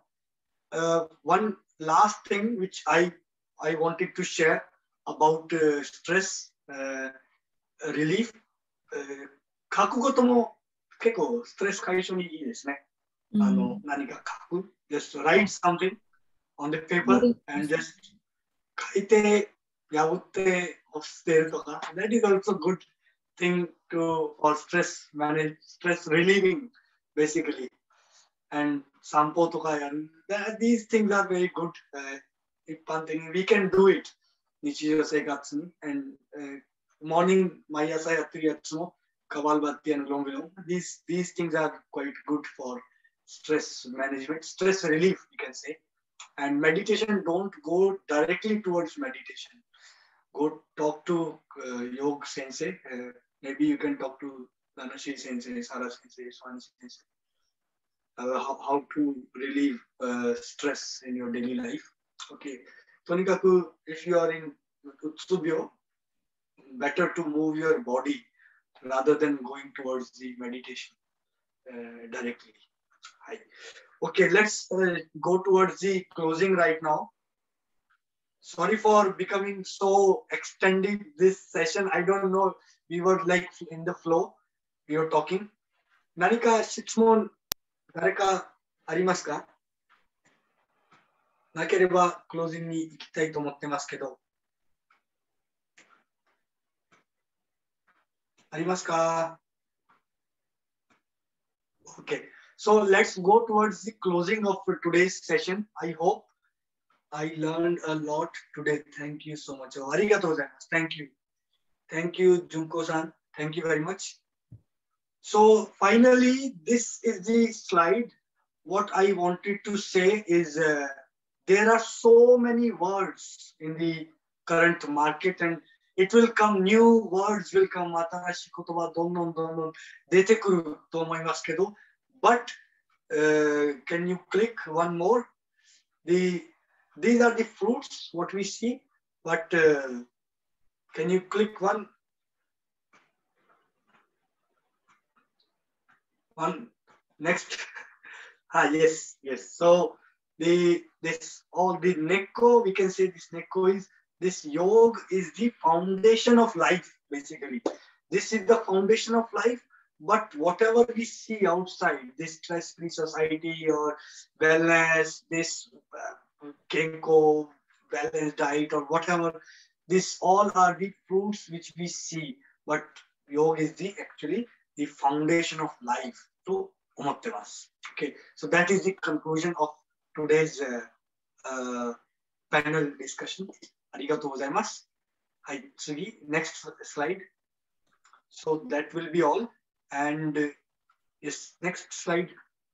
One last thing which I wanted to share about stress relief. 書くことも結構ストレス解消にいいですね。何か書く。Just write something on the paper and just 書いて破って押してるとか。That is also good thing for stress relieving basically. And 散歩とかやる。These things are very good. 一般的に we can do it 日常生活に。And morning 毎朝やってるやつもカバルバッティアのロングロン。These things are quite good for stress management, stress relief, you can say. And meditation, don't go directly towards meditation. Go talk to Yoga Sensei. Maybe you can talk to Dhanashi Sensei, Sara Sensei, Swan Sensei. How to relieve stress in your daily life. Okay. とにかく if you are in Utsubyo, better to move your body rather than going towards the meditation directly. Hi. Okay, let's go towards the closing right now. Sorry for becoming so extended this session. I don't know. We were like in the flow. We were talking. 何か質問誰かありますか？なければクロージングに行きたいと思ってますけど。ありますか？ Okay, so let's go towards the closing of today's session. I hope I learned a lot today. Thank you so much. ありがとうございます。Thank you. Thank you, Junko-san. Thank you very much. So finally, this is the slide. What I wanted to say is there are so many words in the current market and it will come, new words will come. 新しい言葉どんどん出てくると思いますけど。But can you click one more? These are the fruits, what we see. but can you click one next? Yes. So this Neko, we can say this Neko is, this yoga is the foundation of life, basically. This is the foundation of life, but whatever we see outside, this stress-free society or wellness, this Kenko, balanced diet or whatever, this all are the fruits which we see, but yoga is actually the foundation of life. To okay, so that is the conclusion of today's panel discussion. Arigatou gozaimasu. Hai, tsugi, next slide. So that will be all. And yes, next slide.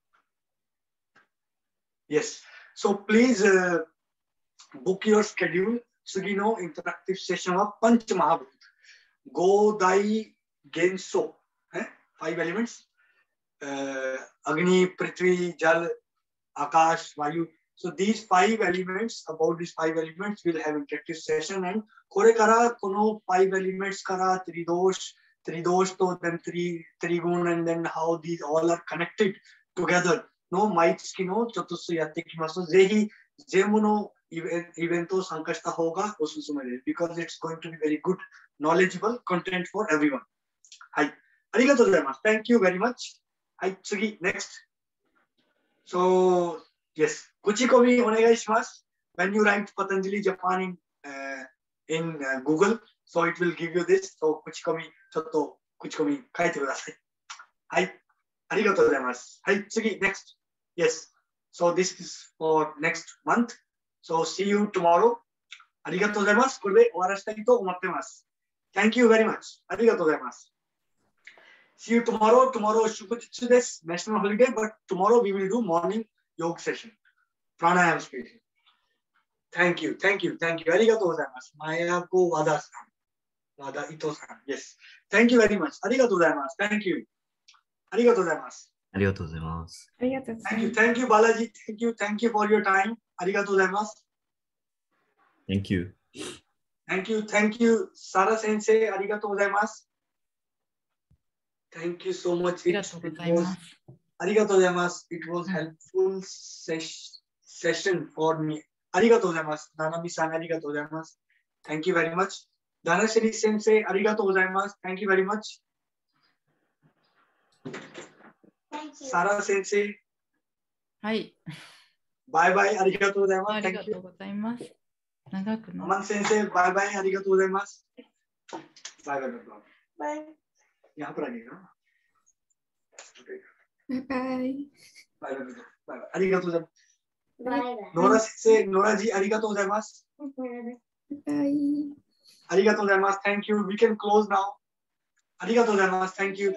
Yes. So please book your schedule. Tsugi no interactive session wa Panch Mahabhut. Go Dai Genso. 5 elements. Agni, Prithvi, Jal, Akash, Vayu. So these 5 elements, about these 5 elements, we'll have interactive session. And kore kara kono 5 elements kara tridosh to then trigun, and then how these all are connected together. No maitsuki no chotusu yatte kimasu. Zehi jemu no evento sankashita hoga osusume, because it's going to be very good, knowledgeable content for everyone. Hai, arigatou gozaimasu. Thank you very much. Hai, tsugi, next. So yes, kuchikomi onegai shimasu. When you write Patanjali Japan in Google, so it will give you this. So kuchikomi, chotto kuchikomi kaite kudasai. Hai, arigatou gozaimasu. Hai, tsugi, next. Yes. So this is for next month. So see you tomorrow. Arigatou gozaimasu. Kore de owarashitai to omotte masu. Thank you very much. Arigatou gozaimasu. See you tomorrow. Tomorrow Shubhajitsu desu, national holiday, but tomorrow we will do morning yoga session, pranayam session. Thank you. Arigatou gozaimasu. Mayako Wada-san. Wada Ito-san. Yes. Thank you very much. Arigatou gozaimasu. Thank you. Arigatou gozaimasu. Arigatou gozaimasu. Thank you, Balaji. Thank you for your time. Arigatou gozaimasu. Thank you. Thank you, Sara Sensei. Arigatou gozaimasu. Thank you so much. Arigatou gozaimasu. It was helpful session for me. Arigatou gozaimasu. Nanami-san, arigatou gozaimasu. Thank you very much. Dhanashri Sensei, arigatou gozaimasu. Thank you very much. Thank you. Sara Sensei. Hai. Bye bye. Arigatou gozaimasu. Thank you. ありがとうございます。長くなる。 Aman Sensei, bye bye. Arigatou gozaimasu. Bye bye. Bye. यहाँ पर आइएगा. Bye bye. Bye. Arigatou gozaimasu. Bye. Nora Sensei, Nora ji, arigatou gozaimasu. Bye. Arigatou gozaimasu. Thank you. We can close now. Arigatou gozaimasu. Thank you.